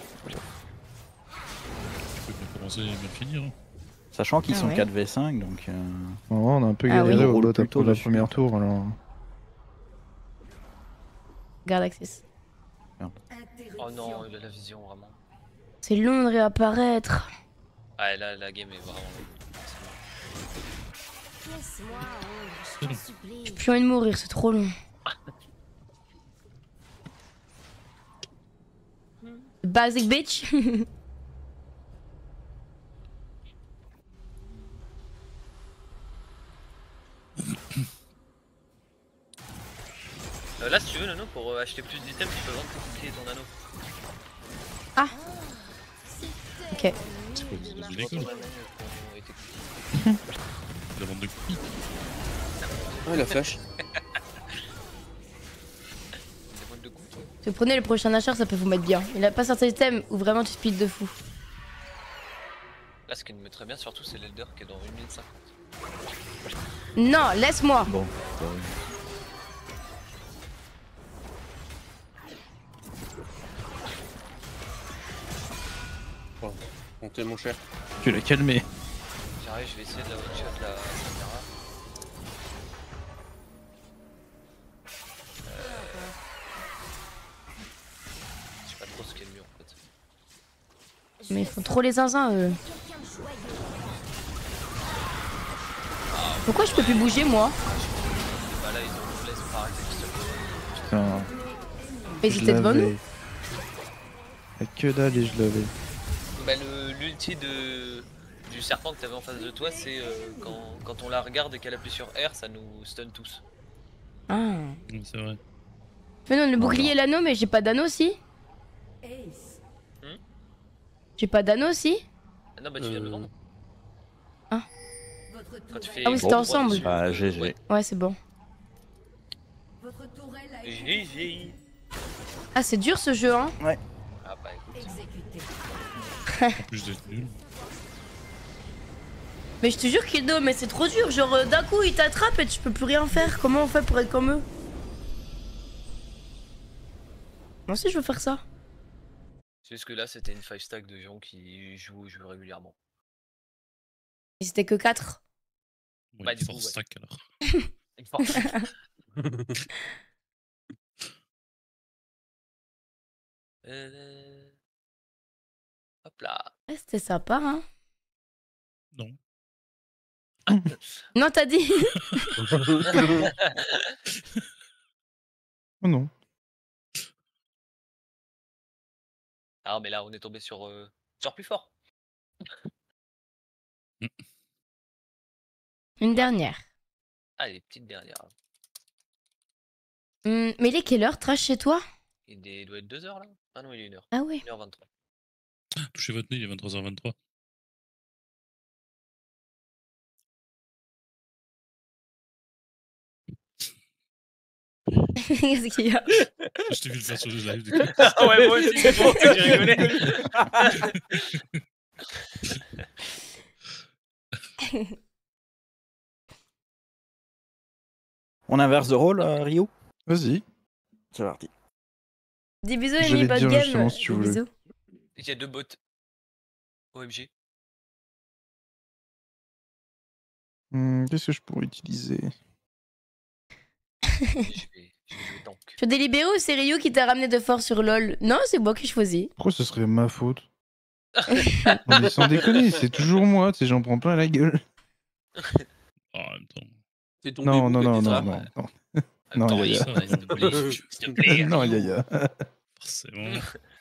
Tu peux bien commencer et bien finir. Hein. Sachant qu'ils Ah sont ouais. 4v5, donc... Oh, on a un peu Ah galéré oui. au Roule bot plutôt après la dessus. première tour alors. Regarde Axis. Oh non, il a la vision vraiment. C'est long de réapparaître. Ah là, la game est vraiment. Laisse-moi, Ombre, je t'en supplie. J'ai plus envie de mourir, c'est trop long. Basic bitch. Là, si tu veux, Nano, pour acheter plus d'items, tu peux vendre tes boucliers et ton anneau. Ah. Ok. Il déconne. La vente de couilles. Ah, la flash. Si vous prenez le prochain achat, ça peut vous mettre bien. Il a pas certains items où vraiment tu speed de fou. Là, ce qui me mettrait bien surtout, c'est l'Elder qui est dans 1 minute 50. Non, laisse-moi. Bon. Bon, comptez mon cher. Tu l'as calmé. J'arrive, je vais essayer de la one-shot la Samira. Je sais pas trop ce qui est le mieux en fait. Mais ils font trop les zinzins, eux. Pourquoi je peux plus bouger, moi? Bah là, ils ont laissé par exemple. Putain. Mais ils étaient devant nous. Y'a que dalle et je l'avais. Bah l'ulti du serpent que t'avais en face de toi, c'est quand on la regarde et qu'elle appuie sur R, ça nous stun tous. Ah. C'est vrai. Mais non, le bouclier et l'anneau, mais j'ai pas d'anneau aussi. J'ai pas d'anneau aussi. Ah non, bah tu viens de le vendre. Ah. Quand tu fais Ah oui, c'était ensemble. Bah, GG. Ouais, c'est bon. GG. Ah, c'est dur ce jeu, hein. Ouais. Ah bah écoute. En plus d'être nul. Mais je te jure, Kildo, mais c'est trop dur. Genre, d'un coup, ils t'attrapent et tu peux plus rien faire. Comment on fait pour être comme eux? Moi aussi, je veux faire ça. C'est juste que là, c'était une 5 stack de gens qui jouent au jeu régulièrement. Et c'était que 4. Ouais, Bah, du force coup, ouais. stack alors. Une force. Hop là. Ouais, c'était sympa, hein. Non. Non, t'as dit. Oh non. Ah mais là, on est tombé sur plus fort. Une dernière. Allez, petite dernière. Mais il est quelle heure, Trash, chez toi? Il doit être 2 heures là. Ah non, il est 1 heure. Ah ouais. 1h23. Touchez votre nez, il est 23h23. Qu'est-ce qu'il y a? Je t'ai vu le faire sur le live du coup. Ah ouais, moi aussi, c'est pour ça que j'ai rigolé. On inverse de rôle, Rio? Vas-y. C'est parti. Dis bisous, J'allais Amy, te bonne dire game. justement si tu Des voulais. bisous. Il y a 2 bots. OMG. Qu'est-ce que je pourrais utiliser? Je vais jouer tank. Je veux délibérer ou c'est Ryu qui t'a ramené de force sur LoL? Non, c'est moi qui choisis. Pourquoi ce serait ma faute? Non mais sans déconner, c'est toujours moi, tu sais, j'en prends plein la gueule. Oh, en même temps. C'est ton Non, début non, que non, t'es non, ça. non, non. Attends, Non, Yaya. Ça va, s'il te plaît, s'il te plaît. Non, Yaya. Forcément.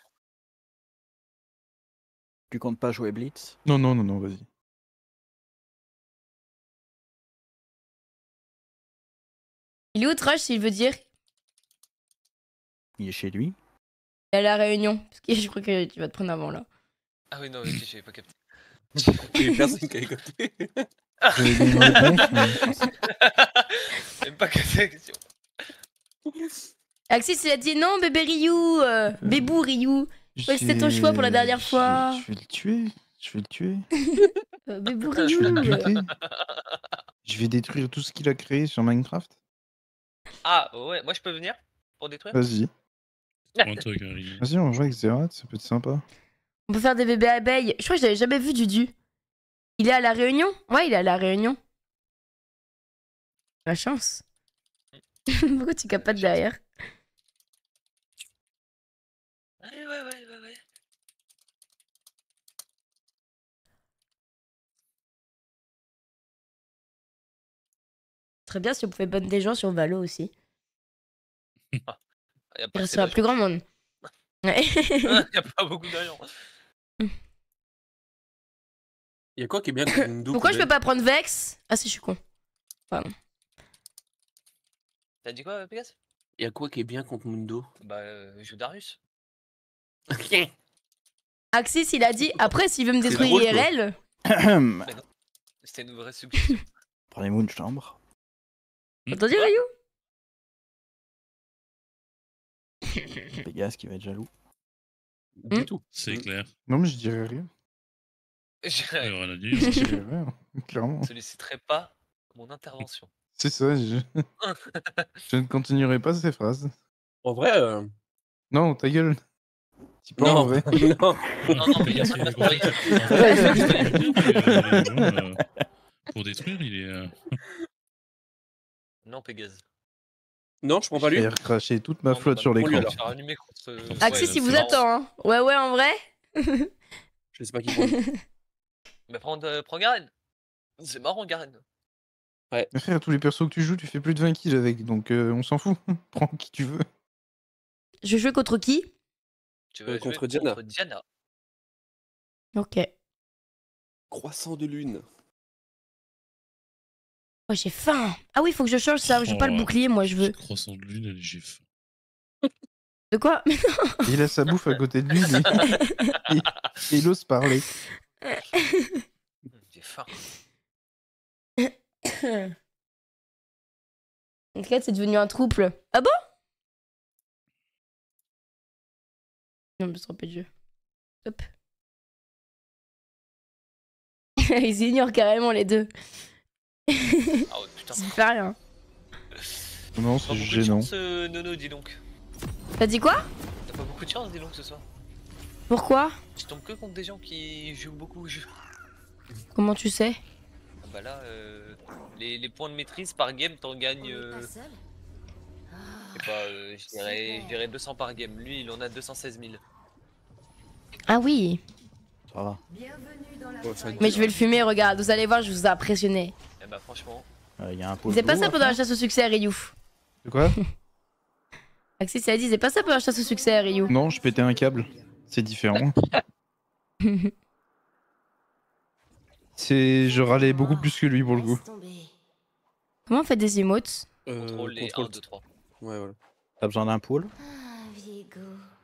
Tu comptes pas jouer Blitz? Non, non, non, non, vas-y. Il est où Trash s'il veut dire? Il est chez lui. Il est à la réunion. Parce que je crois que tu vas te prendre avant là. Ah oui, non, ok, j'avais pas capté. Il y a personne qui avait capté. J'avais donné une réponse, mais- Même pas capté la question. Axis, il a dit non, bébé Ryu. Bébou Ryu. Ouais, c'était ton choix pour la dernière fois. Je vais le tuer. Je vais le tuer. Bébou Je Ryu. vais le buter. Je vais détruire tout ce qu'il a créé sur Minecraft. Ah ouais, moi je peux venir pour détruire? Vas-y. Un truc, Harry. Vas-y, on joue avec Zerat, ça peut être sympa. On peut faire des bébés abeilles. Je crois que je l'avais jamais vu Dudu. Il est à la réunion? Ouais, il est à la réunion. La chance. Pourquoi tu capotes derrière? Ouais. Très bien si on pouvait ban des gens sur Valo aussi. Y a Il pas restera plus grand monde. Ouais. y a pas beaucoup d'agents. Il y a quoi qui est bien contre Mundo? Pourquoi je peux pas prendre Vex? Ah si, je suis con. Pardon. T'as dit quoi, Pégase? Il y a quoi qui est bien contre Mundo? Bah, joue Darius. Axis, il a dit après, s'il veut me C'est détruire drôle, IRL. C'était une vraie suggestion. Prenez-vous une chambre. Entendu, Ryu? Pégase qui va être jaloux. Du tout. C'est clair. Non, mais je dirais rien. Il y Je a rien à Je dire. dirais rien, clairement. solliciterai pas mon intervention. C'est ça, je ne continuerai pas ces phrases. En vrai, Non, ta gueule. Dis pas non. en vrai. Non. Non, Pégase, Pégase, il est passe par content. Pour détruire, il est. Non, Pégase. Non, je prends pas Je lui. vais recracher toute ma Non, flotte bah, sur on lui l'écran. alors. faire allumer contre. Axis, ouais, il vous c'est attend, hein. Ouais, en vrai. Je sais pas qui prend. Mais prends Garen. C'est marrant, Garen. Mais frère, tous les persos que tu joues, tu fais plus de 20 kills avec, donc on s'en fout. Prends qui tu veux. Je jouais contre qui? Tu veux Contre jouer Diana. contre Diana. Ok. Croissant de lune. Oh, j'ai faim. Ah oui, faut que je change ça. Je veux pas le bouclier, moi, je veux. Croissant de lune, j'ai faim. De quoi? Il a sa bouffe à côté de lui, et il ose parler. J'ai faim. En fait, c'est devenu un trouble. Ah bon? Non, mais se tromper de jeu. Hop. Ils ignorent carrément les deux. Ah ouais, putain. Ça fait rien. Non, Pas c'est beaucoup de gênant. chance, Nono, dis donc. T'as dit quoi? T'as pas beaucoup de chance, dis donc, ce soir. Pourquoi? Tu tombes que contre des gens qui jouent beaucoup au jeu. Comment tu sais? Ah bah là, les points de maîtrise par game, t'en gagnes. On n'est pas seul. Je sais pas, je dirais 200 par game. Lui, il en a 216 000. Ah oui. Ça va. Bienvenue dans la Ouais, ça va être Mais je vais le fumer, regarde. Vous allez voir, je vous ai impressionné. Eh bah, franchement. Il y a un pôle C'est pas blue ça à pendant la faire. chasse au succès, Ryu. De quoi? Axis, ça a dit, c'est pas ça pendant la chasse au succès, Ryu. Non, je pétais un câble. C'est différent. Je râlais beaucoup plus que lui pour le coup. Laisse tomber. Comment on fait des emotes? Contrôle les 1, contrôle. 2, 3. Ouais, voilà. T'as besoin d'un pool? Ah, Viego.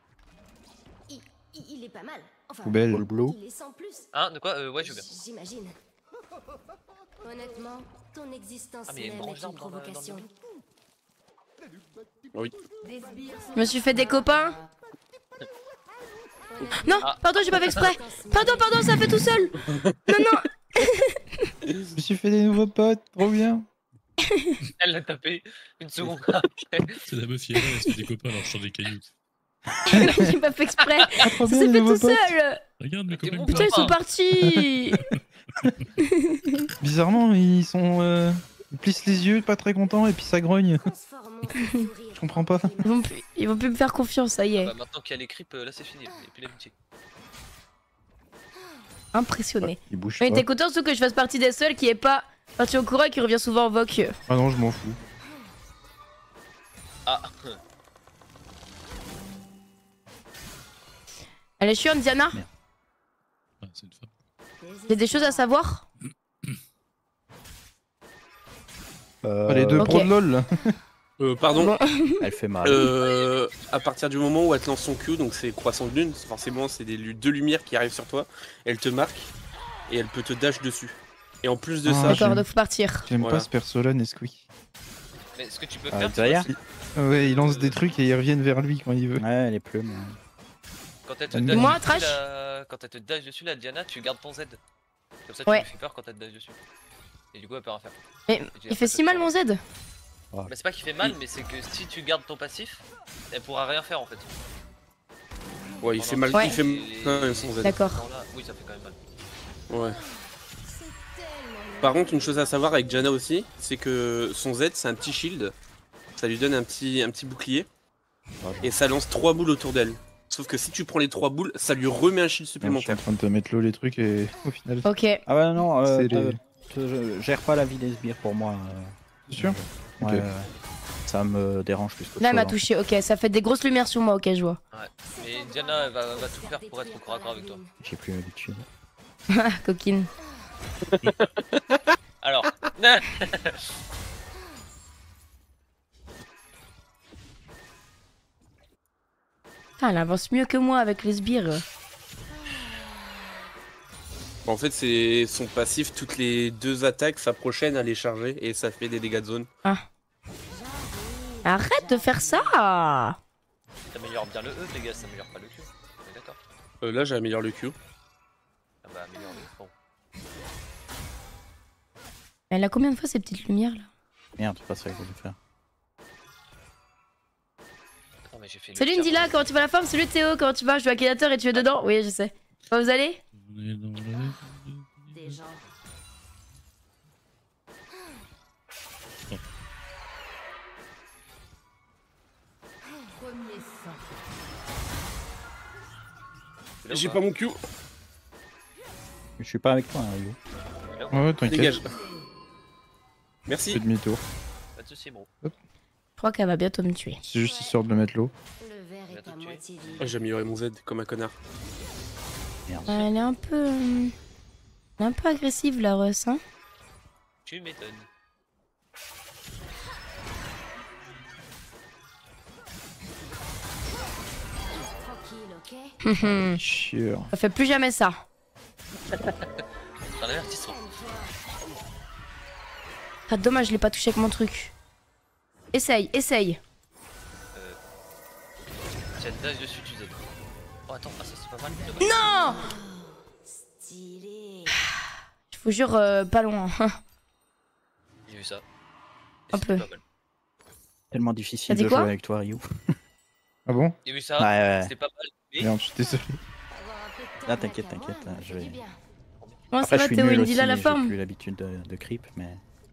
Il est pas mal. Enfin, Poubelle. Pôle blue. il est sans plus. Hein, de quoi ouais, je veux bien. J'imagine. Honnêtement, ton existence Ah, mais il y a une même branche est une d'arbre dans le provocation. Oui. Des sbires sont Je me suis fait des copains. Non, Ah. pardon, j'ai pas fait exprès. Pardon, ça fait tout seul. Non. Je me suis fait des nouveaux potes, trop bien. Elle l'a tapé une seconde. C'est la meuf, elle se fait des copains alors je sors des cailloux. J'ai pas fait exprès. Ah, trop Ça bien, s'est les fait nouveaux tout potes. seul. Regarde mes T'es copains. bon, Putain, ils sont partis. Bizarrement, ils sont. Ils plissent les yeux, pas très contents, et puis ça grogne. Transformons ce sourire Je comprends pas. Ils vont plus me faire confiance, ça y est. Bah, maintenant qu'il y a les creeps, là c'est fini. Et puis l'amitié. Impressionné. Ils bougent Mais pas. t'es content surtout que je fasse partie des seuls qui est pas parti au courant et qui revient souvent en voc. Ah non, je m'en fous. Ah, Elle est chiante, Diana. Ah, c'est une femme. Il y a des choses à savoir. Les deux Ok. pros de LoL là. Pardon. Bon. Elle fait mal. À partir du moment où elle te lance son Q, donc c'est croissant de lune, forcément c'est deux lumières qui arrivent sur toi, elle te marque et elle peut te dash dessus. Et en plus de Ah, ça, j'aime. D'accord, donc faut partir. J'aime Voilà. pas ce perso-là, Nesquik. mais ce que tu peux Ah, faire, derrière c'est Ouais, il lance des trucs et ils reviennent vers lui quand il veut. Ouais, les plumes. quand elle te Moi, dash dessus, trash. quand elle te dash dessus, la Diana, tu gardes ton Z. Comme ça, tu Ouais. lui fais peur quand elle te dash dessus. Et du coup, elle peut rien faire. Mais il fait si mal mon Z. Bah, c'est pas qu'il fait mal, mais c'est que si tu gardes ton passif, elle pourra rien faire en fait. ouais, il Pendant fait mal, Ouais. il fait mal son Z. D'accord. Là, oui, ça fait quand même mal. Ouais. C'est tellement Par contre, une chose à savoir avec Janna aussi, c'est que son Z c'est un petit shield, ça lui donne un petit bouclier et ça lance 3 boules autour d'elle. Sauf que si tu prends les 3 boules, ça lui remet un shield Je suis supplémentaire. en train de te mettre l'eau les trucs et au final. Ok. Ah ouais, non, C'est les- gère pas la vie des sbires pour moi. C'est sûr. Ouais, Ok. ça me dérange plus que Là, elle m'a ça. touché. Ok, ça fait des grosses lumières sur moi. Ok, je vois. Ouais. Mais Diana elle va tout faire pour être au corps à corps avec toi. J'ai plus l'habitude. Coquine. Alors, Ah, elle avance mieux que moi avec les sbires. En fait, c'est son passif, toutes les 2 attaques, sa prochaine, elle est chargée et ça fait des dégâts de zone. Arrête de faire ça. t'améliores bien le E, Pégase, t'améliores pas le Q. On est d'accord. Là, j'améliore le Q. Ah bah, améliore le bon. Elle a combien de fois ces petites lumières là? Merde, c'est pas ça que je voulais faire. Non, mais j'ai fait le Salut tir. Ndila, comment tu vas la forme? Salut Théo, comment tu vas? Je joue à Akinator et tu es dedans? Oui, je sais. Comment vous allez? On est dans Des gens. Premier sang. Là ou J'ai pas pas mon Q. Je suis pas avec toi, hein, Ryu. Ouais, t'inquiète. Dégage. Fais Merci. demi-tour. Pas de soucis, bro. Je crois qu'elle va bientôt me tuer. C'est juste histoire de mettre l'eau. Le verre est à moitié vide. J'ai amélioré mon Z comme un connard. Merde. Elle est un peu... elle est un peu agressive la Russ, hein? Tu m'étonnes. Tranquille, ok? Chieur. Elle fait plus jamais ça. T'as un avertissement. Ah, dommage, je l'ai pas touché avec mon truc. Essaye, essaye. Tiens, dash dessus, tu Z. Oh, attends, ah, ça c'est pas mal. Dommage. Non! Stylé. Je vous jure, pas loin. J'ai vu ça. Et Un c'était peu. pas mal. Tellement T'as difficile dit de quoi jouer avec toi, Ryu. Ah bon? J'ai vu ça. Ouais. C'était pas mal. Mais Merde, je suis désolé. Avoir un peu de temps Là, avec t'inquiète, un moine, t'inquiète, ça je fait vais- du bien. Comment Après, ça je va suis Théo? nul Indila aussi, la j'ai forme? plus l'habitude de creep, mais...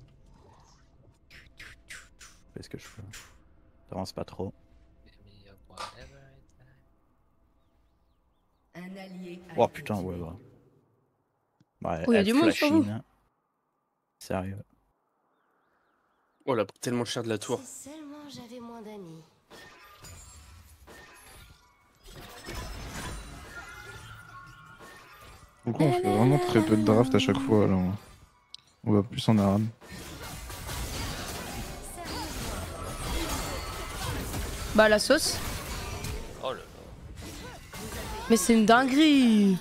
Je fais ce que je veux. T'avances pas trop. Un allié a Oh été putain, ouais, tué. ouais. Ouais, Oh, y a elle du monde sur vous. flashine. Sérieux. Oh là, tellement cher de la tour. Si seulement j'avais moins d'amis. Pourquoi on fait vraiment très peu de draft à chaque fois là? On va plus en arabe. Bah, la sauce. Oh là là. Mais c'est une dinguerie.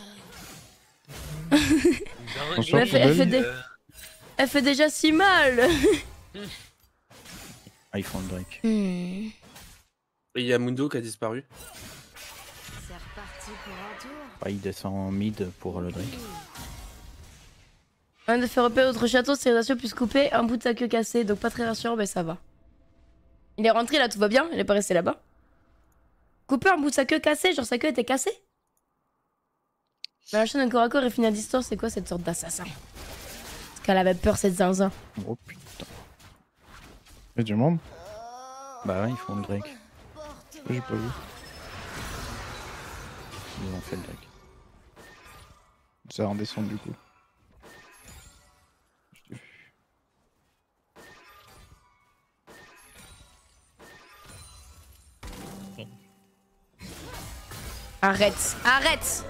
Franchement, Elle fait- elle fait belle. des- Elle fait déjà si mal. Ah, ils font le Drake. Et il y a Mundo qui a disparu. C'est reparti pour un tour. Ah, il descend mid pour le Drake. On vient de faire repérer notre château, civilisation puisse couper un bout de sa queue cassée, donc pas très rassurant, mais ça va. Il est rentré là, tout va bien, il est pas resté là-bas. Couper un bout de sa queue cassée, genre sa queue était cassée. Mais la chaîne de corps à corps est finie à distance, c'est quoi cette sorte d'assassin? Parce qu'elle avait peur cette zinzin. Oh putain. Y'a du monde? Bah ouais, ils font le Drake. J'ai pas vu. Ils ont fait le Drake. Ça redescend du coup. Je l'ai vu. Arrête, arrête!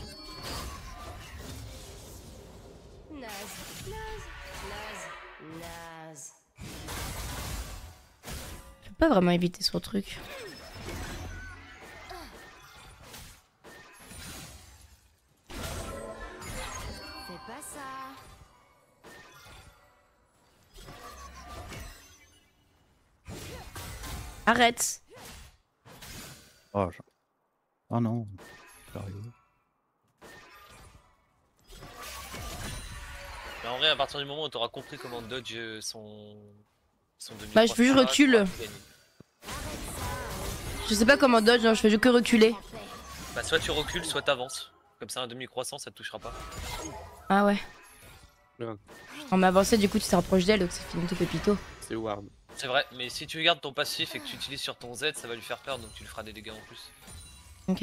Naze, naze, naze, naze. Je peux pas vraiment éviter son truc. Fais pas ça. Arrête! Oh, oh non. Sérieux. Mais en vrai, à partir du moment où t'auras compris comment dodge son demi. Bah, je fais juste recul. Je sais pas comment dodge, non, je fais juste que reculer. Bah, soit tu recules, soit t'avances. Comme ça, un demi-croissant, ça te touchera pas. Ah ouais. Ouais. En m'avançant, du coup, tu te rapproches d'elle, donc c'est fini tout pépito. C'est Ward. C'est vrai, mais si tu gardes ton passif et que tu utilises sur ton Z, ça va lui faire peur, donc tu lui feras des dégâts en plus. Ok.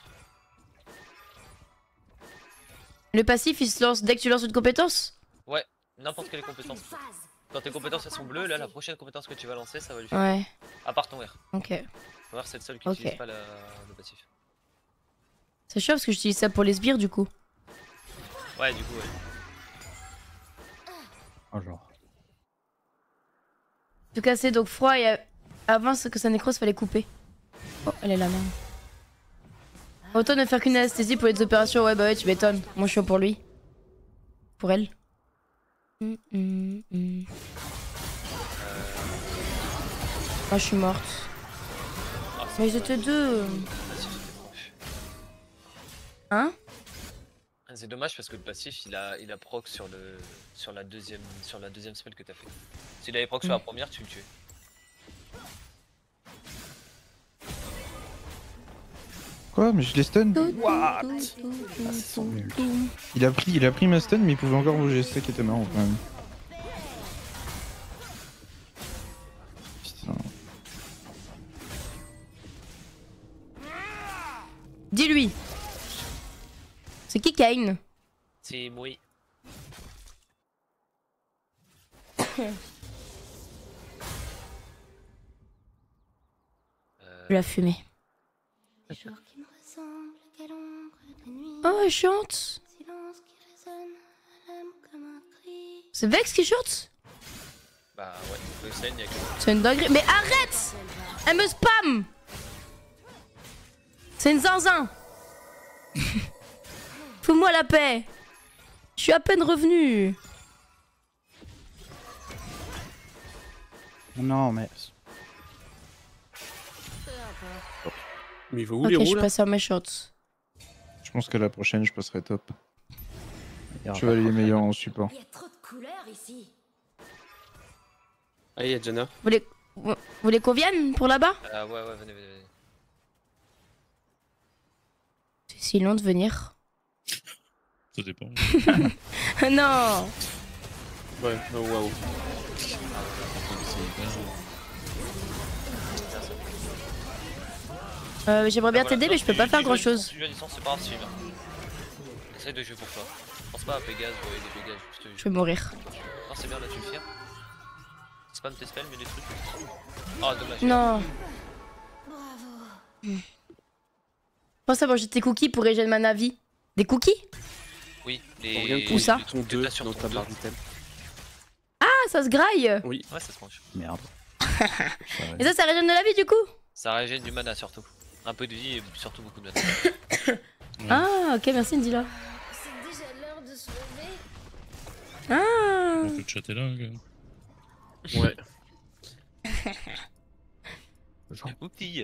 Le passif il se lance dès que tu lances une compétence? Ouais, n'importe quelle compétence. Une phase. Quand tes compétences elles sont bleues, là la prochaine compétence que tu vas lancer, ça va lui faire. Ouais. À part ton R. Ok. Ton R c'est le seul qui Ok. utilise pas le passif. C'est chiant parce que j'utilise ça pour les sbires du coup. Ouais, du coup, ouais. Oh, genre. Tout casser donc froid et avant que sa nécrose fallait couper. Oh, elle est là merde. Autant ne faire qu'une anesthésie pour les opérations, ouais bah ouais tu m'étonnes. Moi je suis pour lui. Pour elle. Moi je suis morte. Ah, Mais ils étaient deux. Hein? C'est dommage parce que le passif il a proc sur la deuxième spell que t'as fait. S'il avait proc sur la première, tu le tuais. Quoi? Mais je l'ai stun? Ah, c'est son ult. Il a pris ma stun, mais il pouvait encore bouger. C'est ça qui était marrant quand même. Putain. Dis-lui. C'est qui Kain? C'est moi. Je l'ai fumé. Jour qui me ressemble, quelle ombre de nuit. Oh elle chante. Silence qui résonne, à l'âme comme un cri. C'est Vex qui chante? Bah ouais, le scène, il y a que. C'est une dinguerie. Mais arrête! Elle me spam! C'est une zinzin! Fous-moi la paix! Je suis à peine revenu! Non, mais. Mais il va où Ok, les je roues suis là? passé en méchante. Je pense que la prochaine, je passerai top. il y aura Chevalier pas de meilleur en support. Il y a trop de couleurs ici. Ah, il y a Jana. Vous voulez qu'on vienne pour là-bas? Ouais, venez. C'est si long de venir. Ça dépend. Non! Ouais, oh, waouh. J'aimerais bien t'aider, mais je peux pas faire grand chose. Si tu joues à distance, c'est pas grave, Steve. Essaye de jouer pour toi. Pense pas à Pégase ou à des Pégases, juste. Je vais mourir. Non, c'est bien, là tu le fais. Spam tes spells, mais des trucs. Ah, dommage. Non! Pense à manger tes cookies pour régénérer ma navie. Des cookies? Oui, On vient de les. Où ça? ton 2 t'as sur dans ton ta deux. barre d'item. Ah, ça se graille! Oui. Ouais, ça se mange. Merde. Et ça régène de la vie du coup? Ça régène du mana surtout. Un peu de vie et surtout beaucoup de mana. Ah, ok, merci Ndila. C'est déjà l'heure de se lever. Ah! Donc le chat est là. Gars. Ouais. Oupi.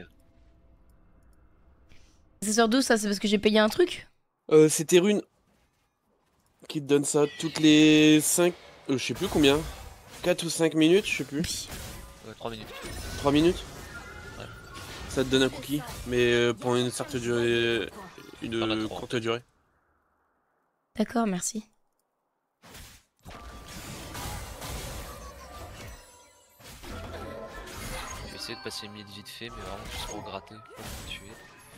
Ça sort d'où ça? C'est parce que j'ai payé un truc? C'est tes runes qui te donnent ça toutes les 5. Je sais plus combien. 4 ou 5 minutes, je sais plus. 3 minutes. 3 minutes? Ouais. Ça te donne un cookie, mais pendant une certaine durée. T'en as Une trois. courte durée. D'accord, merci. Je vais essayer de passer mid vite fait, mais vraiment juste pour gratter, pour me tuer.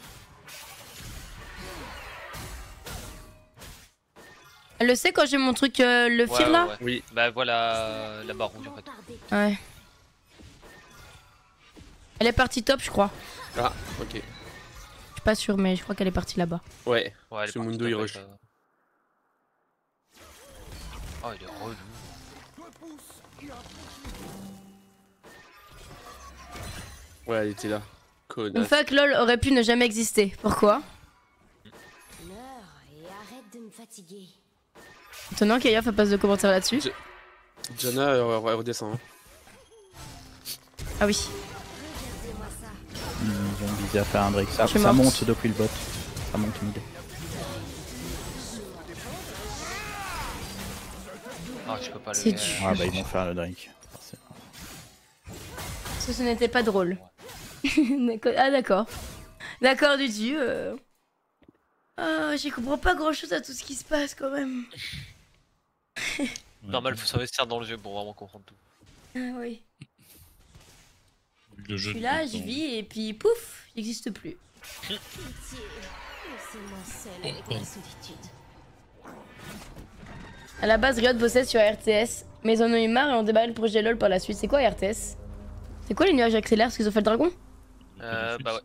Elle le sait quand j'ai mon truc, le fir là? Ouais. Oui. Bah voilà la barre rouge en fait. Ouais. Elle est partie top, je crois. Ah, ok. Je suis pas sûre, mais je crois qu'elle est partie là-bas. Ouais. Ouais, elle est Ce partie Mundo, top il avec rush. Oh, il est relou. Ouais, elle était là. Une Connasse. fois que LOL aurait pu ne jamais exister. Pourquoi? Meurs et arrête de me fatiguer. Étonnant qu'Aya fasse de commentaires là-dessus. Jana, elle redescend. Hein. Ah oui. Regardez-moi ça. Ils ont visé à faire un break. Ça, Je suis ça morte. monte depuis le bot. Ça monte mid. Ah, je peux pas le C'est faire. dur. Ah bah ils vont faire le drink. Parce que ce n'était pas drôle. D'accord. Ah d'accord. D'accord du dieu. Ah, j'y comprends pas grand chose à tout ce qui se passe quand même. Normal, faut s'investir dans le jeu pour vraiment comprendre tout. Ah oui. Le Je jeu suis de là, tout je le temps. vis et puis pouf, j'existe plus. Pitié, laissez-moi seule avec la solitude. À la base, Riot bossait sur RTS, mais ils en ont eu marre et ont débarré le projet LoL par la suite. C'est quoi RTS? C'est quoi les nuages accélères parce qu'ils ont fait le dragon? Bah ouais.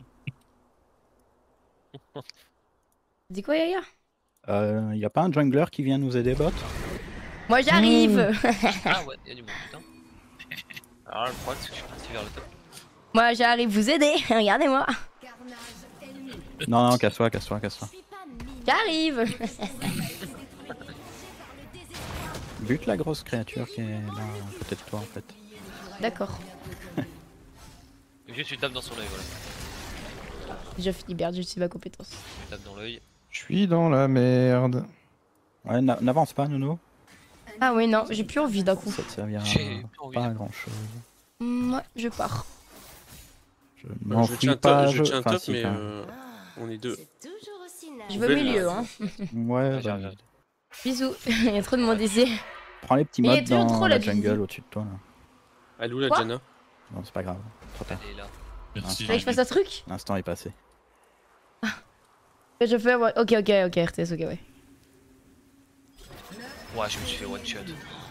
Dis quoi, Yaya? Y a pas un jungler qui vient nous aider, bot? Moi j'arrive. Ah ouais, y'a du monde, putain. Alors là, le problème, c'est que je suis parti vers le top. Moi j'arrive vous aider. Regardez-moi. Carnage ennemi. Non, non, casse-toi, casse-toi, casse-toi. Je suis pas mine. J'arrive. Bute la grosse créature qui est là, à côté de toi, en fait. D'accord. Juste, tu tapes dans son œil, voilà. Je libère, j'utilise ma compétence. Tu tapes dans l'œil. Je suis dans la merde. Ouais, n'avance pas, Nono. Ah oui, non, j'ai plus envie d'un coup. Ça te servira J'ai pas envie. pas à grand chose. Ouais, je pars. Je m'en Je tiens fous pas, je tiens enfin, top, si, mais quand même. on est deux. C'est toujours aussi nice. Je veux Belle, milieu, là. hein. Ouais, Vas-y, bah, regarde. Bisous. Il y a trop de monde ici. prends les petits Il y a modes toujours dans trop, la là, tu jungle dis. au-dessus de toi, là. Elle est où la Quoi Janna? Non, c'est pas grave, trop tard. Elle est là. Merci. Fallait que je fasse un truc? L'instant est passé. Je fais. Ouais. Ok, RTS, ok, ouais. Ouais, je me suis fait one shot.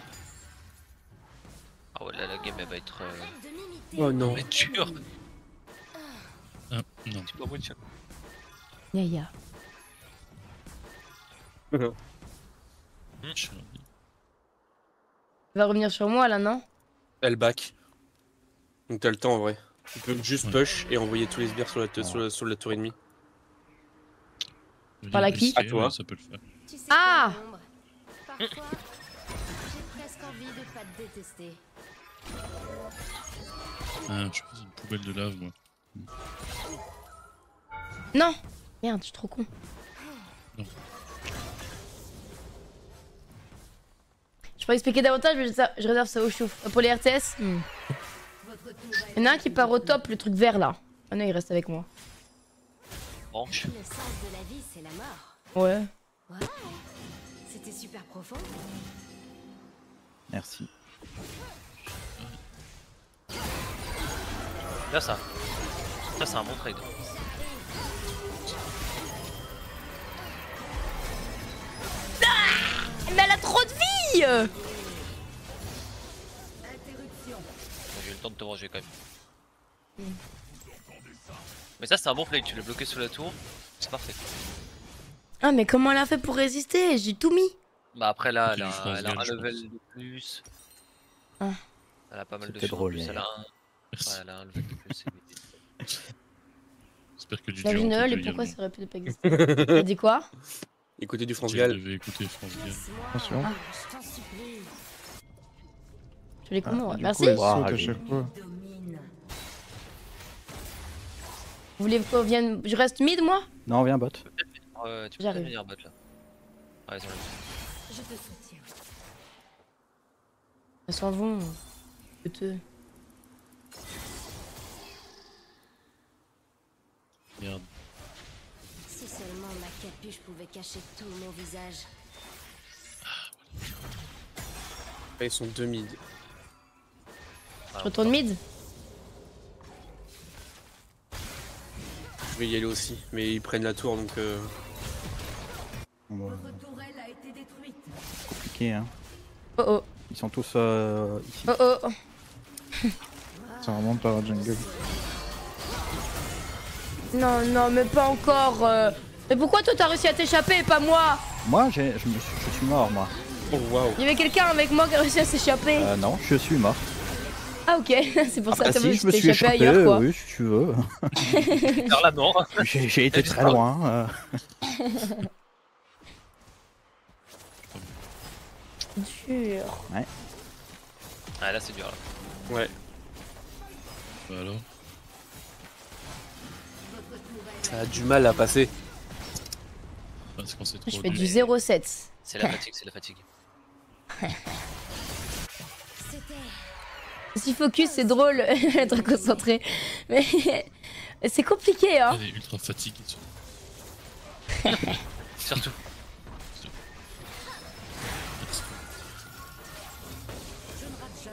Ah ouais, là, la game elle va être. De m'imiter. Oh non. Mais dur! Ah, non. Tu peux one shot. Yaya. Je- Tu vas revenir sur moi là, non? Elle back. Donc t'as le temps en vrai. Tu peux juste push et envoyer tous les sbires sur la tour ennemie. Par la qui? À toi. Ça peut le faire. Tu sais Ah quoi, l'ombre Parfois, j'ai presque envie de pas te détester. Ah, je fais une poubelle de lave, moi. Non. Merde, je suis trop con. Non. Je pourrais expliquer davantage, mais je réserve ça au chouf. Pour les RTS, il y en a un qui part au top, le truc vert là. Ah non, il reste avec moi. Branche. Le sens de la vie, c'est la mort. Ouais. Ouais. C'était super profond. Merci. Là, ça. Ça, c'est un bon trade. Mais elle a trop de vie. J'ai eu le temps de te venger quand même. Mais ça, c'est un bon play. Tu l'as bloqué sous la tour. C'est parfait. Ah, mais comment elle a fait pour résister? J'ai tout mis. Bah, après, là, elle Tu a, lui feras elle a ce un gars, je level pense. de plus. Ah. Elle a pas mal de C'était choses en drôle, plus. mais- Elle a un. Merci. Ouais, elle a un level de plus. J'espère que du La vie dur, de on Noël peut et te pourquoi dire, ça aurait pu pas exister? T'as dit quoi? Écoutez du France Tu Gall. devais écouter France Gall. Laisse-moi. Attention. Je t'en supplie. Je l'ai comment? Ah, du Merci. coup, elle Wow, saute à allez. chaque fois. Domine. Vous voulez qu'on vienne. Je reste mid moi? Non, viens, bot. Ouais, tu peux J'arrive. venir bot là. Ouais, ils ont Je te soutiens. Elles s'en vont. Peut-être. Merde. Si seulement ma capuche pouvait cacher tout mon visage. Ils sont deux mid. Je retourne mid? Je vais y aller aussi. Mais ils prennent la tour donc. On va- Votre tourelle a été détruite. Compliqué, hein. Oh oh. Ils sont tous ici. Oh oh. Ça remonte par la jungle. Non, non, mais pas encore. Mais pourquoi toi t'as réussi à t'échapper et pas moi? Moi, je suis mort, moi. Oh waouh. Il y avait quelqu'un avec moi qui a réussi à s'échapper. Non, je suis mort. Ah ok, c'est pour ça Ah, que si, je me t'es suis échappé échappé, ailleurs quoi. oui, si tu veux. Vers la mort. J'ai été très loin. Dur. Ah, là, c'est dur là. Ouais. Bah alors. Ça a du mal à passer. Ah, c'est quand c'est trop Je fais dur. du 0,7. C'est la fatigue, c'est la fatigue. C'était. Si focus c'est drôle, être concentré. Mais c'est compliqué hein. Elle est ultra fatiguée. Surtout.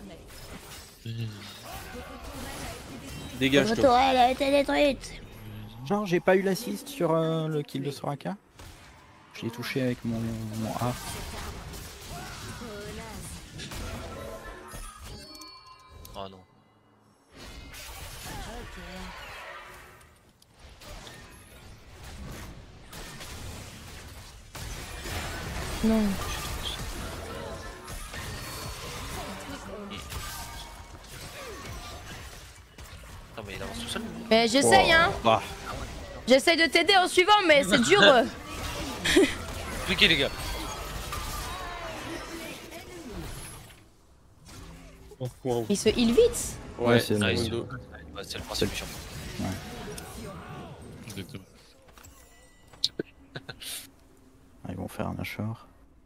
Dégage Votre toi. tourelle a été détruite. Non, j'ai pas eu l'assist sur le kill de Soraka. Je l'ai touché avec mon A. Oh non. Non. Non mais il avance tout seul. Mais j'essaye, hein. Bah, J'essaye de t'aider en suivant, mais c'est dur. Cliquez les gars. Wow. Il se heal vite. Ouais, c'est Ah, le- ils Mundo. Ouais, c'est le principe du champion. Exactement. ils vont faire un Nashor.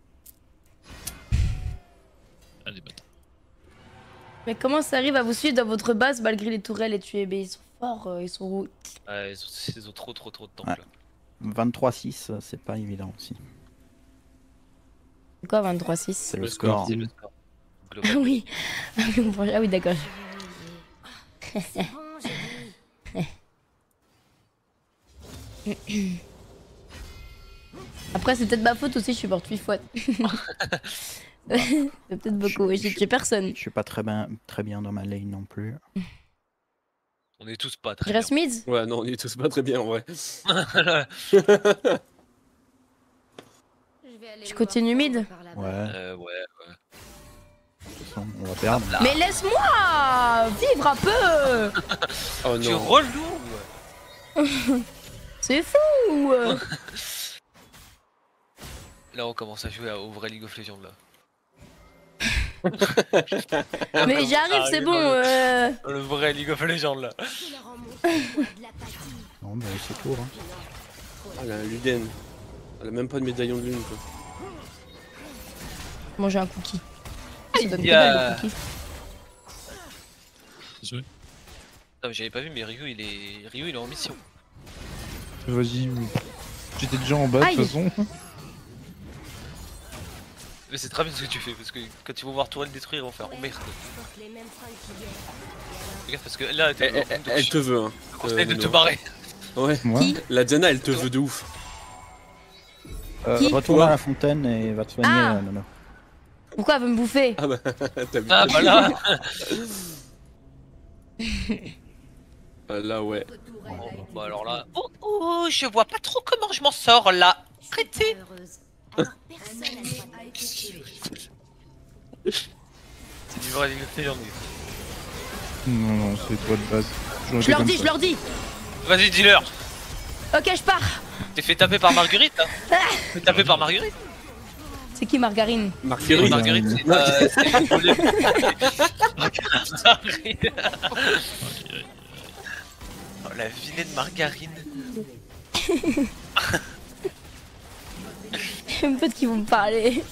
Allez, bâtard. Mais comment ça arrive à vous suivre dans votre base malgré les tourelles et tuer? Mais ils sont forts, ils sont où? Ouais, ils ont trop de temple Ouais. là. 23-6, c'est pas évident aussi. C'est quoi 23-6? C'est le Le score. C'est le score. Ah Global. oui. Ah oui, d'accord. C'est bon, j'ai dit. Après, c'est peut-être ma faute aussi, je suis morte 8 fois. C'est peut-être beaucoup, et j'ai tué personne. Je suis pas très bien dans ma lane non plus. On est tous pas Je très bien. reste mid? Ouais, non, on est tous pas très bien en vrai. Je vais aller Je le continue voir mid? par là-bas. Ouais, Ouais. de toute façon, on va perdre. Mais laisse-moi vivre un peu. Oh Tu es non. relou. C'est fou. Là on commence à jouer au vrai League of Legends là. Mais j'arrive, c'est bon. Le vrai League of Legends là. Tu leur en montres de l'apathie. Non, mais c'est tout. Hein. Ah, la Luden. Elle a même pas de médaillon de lune quoi. Manger un cookie. Ça donne que Yeah. dalle, le cookie. Désolé. Non mais j'avais pas vu mais Ryu il est en mission. Vas-y. J'étais déjà en bas de Aïe. toute façon. Mais c'est très bien ce que tu fais parce que quand ils vont voir Tourelle détruire ils vont faire oh merde. Porte les mêmes fringues qu'hier. Regarde parce que là Elle te veut, hein. je te conseille de te Mundo. barrer. Ouais. Moi Qui? La Diana, elle te veut de ouf. Qui? Retourne Toi. à la fontaine et va te soigner, Ah. Nono. Pourquoi elle veut me bouffer? Ah bah, t'as vu. Ah bah là. Ah, là, ouais. Bon alors là. Oh je vois pas trop comment je m'en sors là. Arrêtez. Heureuse. Un Personne ennemi n'a a été tué. C'est du vrai League of Legends. Non, non, c'est toi de base. J'aurais Je fait leur comme dis, ça. je leur dis. Vas-y dis-leur. Ok, je pars. T'es fait taper par Marguerite hein. T'es fait taper par Marguerite. C'est qui Margarine? Marguerite. Marguerite c'est le volet. Marguerite. Oh la vilaine margarine. J'ai un pote qui vont me parler.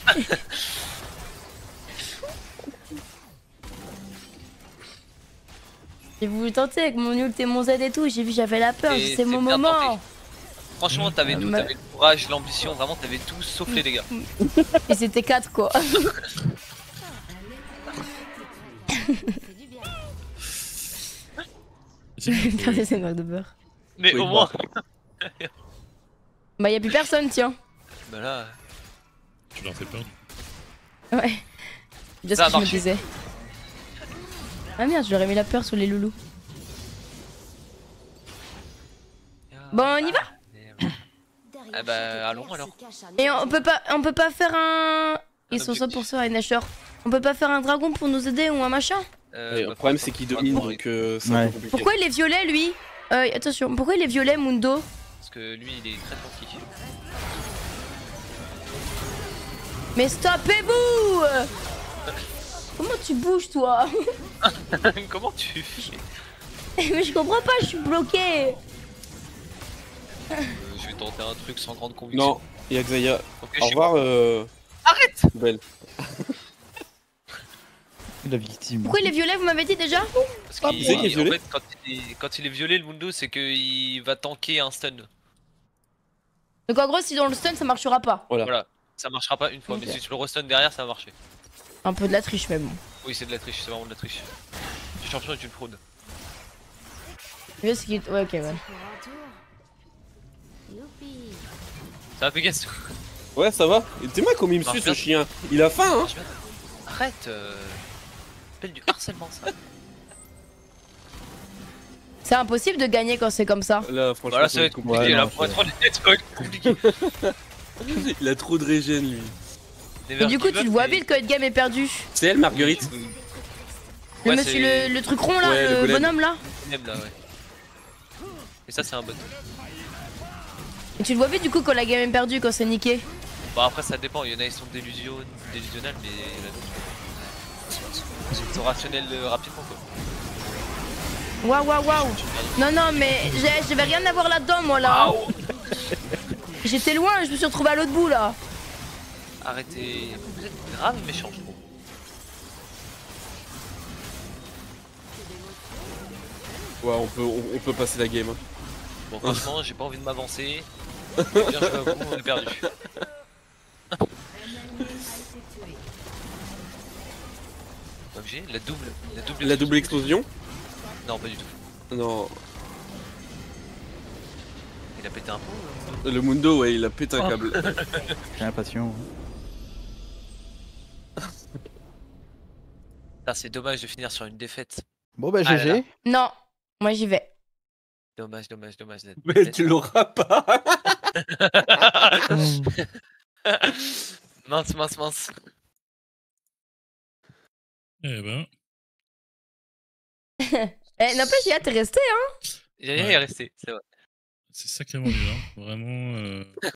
J'ai voulu tenter avec mon ult et mon Z et tout, j'ai vu j'avais la peur, Et c'est mon c'est bien moment. tenté. Franchement t'avais tout, t'avais le courage, l'ambition, vraiment t'avais tout sauf les dégâts. Et c'était 4 quoi. fait du bien. Putain, c'est une marque de beurre. Mais Oui, au moins. Bah y'a plus personne, tiens. Bah là. Tu leur fais peur. Ouais. Bien Ça ce a que je me marché. disais. Ah merde, je leur ai mis la peur sur les loulous. Bon, on y va? Derrière Ah bah, chaque éclair allons, se alors. cache un Et ennemi. on peut pas faire un... Ils sont objectif. 100% à Nashor. On peut pas faire un dragon pour nous aider ou un machin? Et le problème, c'est qu'il domine, donc c'est un Ouais. peu compliqué. Pourquoi il est violet lui? Attention, pourquoi il est violet Mundo? Parce que lui il est très tranquille. Mais stoppez-vous! Comment tu bouges toi? Comment tu fais Mais je comprends pas, je suis bloqué. Je vais tenter un truc sans grande conviction. Non, il y a Xayah. Ok, Au je suis mort. revoir, Arrête. Belle. La victime. Pourquoi il est violet, vous m'avez dit déjà? Parce Tu sais qu'il est en violet fait, quand il est violet, le Mundo, c'est qu'il va tanker un stun. Donc en gros, si dans le stun ça marchera pas. Voilà. Voilà, ça marchera pas une fois, Ok. mais si tu le restun derrière, ça va marcher. Un peu de la triche même. Oui, c'est de la triche, c'est vraiment de la triche. Tu es champion et tu le fraudes. Le mieux, c'est qu'il... Ouais, ok, ouais. Pour un tour. Youpi. Ça va Pegasus. Ouais, ça va. Et t'es mal comme il me Marche suit ce bien. chien. Il a faim, hein. Arrête. Appelle du harcèlement ça. C'est impossible de gagner quand c'est comme ça. Là, franchement, Voilà, ça va être compliqué. Ouais, là, non, pour c'est- être honnête, ça va être compliqué. il a trop de régène, lui. Et du coup, tu le vois vite quand le game est perdu. C'est elle, Marguerite. Le Ouais, monsieur, c'est- le truc rond là, Ouais, le le golem. bonhomme là. Même là, ouais. Et ça, c'est un bot. Et tu le vois vite du coup quand la game est perdue, quand c'est niqué. Bon, après, ça dépend. Il y en a, ils sont délusionnels, mais il y en a d'autres. Ils sont rationnels rapidement, quoi. Waouh, waouh, waouh. Non, non, mais j'avais rien à voir là-dedans, moi là. Waouh. J'étais loin, je me suis retrouvé à l'autre bout là. Arrêtez. Vous êtes grave méchant, je trouve. Ouais, on peut passer la game. Hein. Bon, franchement, j'ai pas envie de m'avancer. Bien joué à vous, on est perdu. Objet, La double explosion. Non, pas du tout. Non. Il a pété un pot. Le Mundo, ouais, il a pété un câble. J'ai l'impression. Ah, c'est dommage de finir sur une défaite. Bon bah Ah là là. GG. Non, moi j'y vais. Dommage, dommage, dommage. Mais tu l'auras pas. Mince, mince, mince. Eh ben, Eh, n'empêche, j'ai hâte de rester, hein. Il y a rien à rester, c'est vrai. c'est sacrément dur. Hein. Vraiment.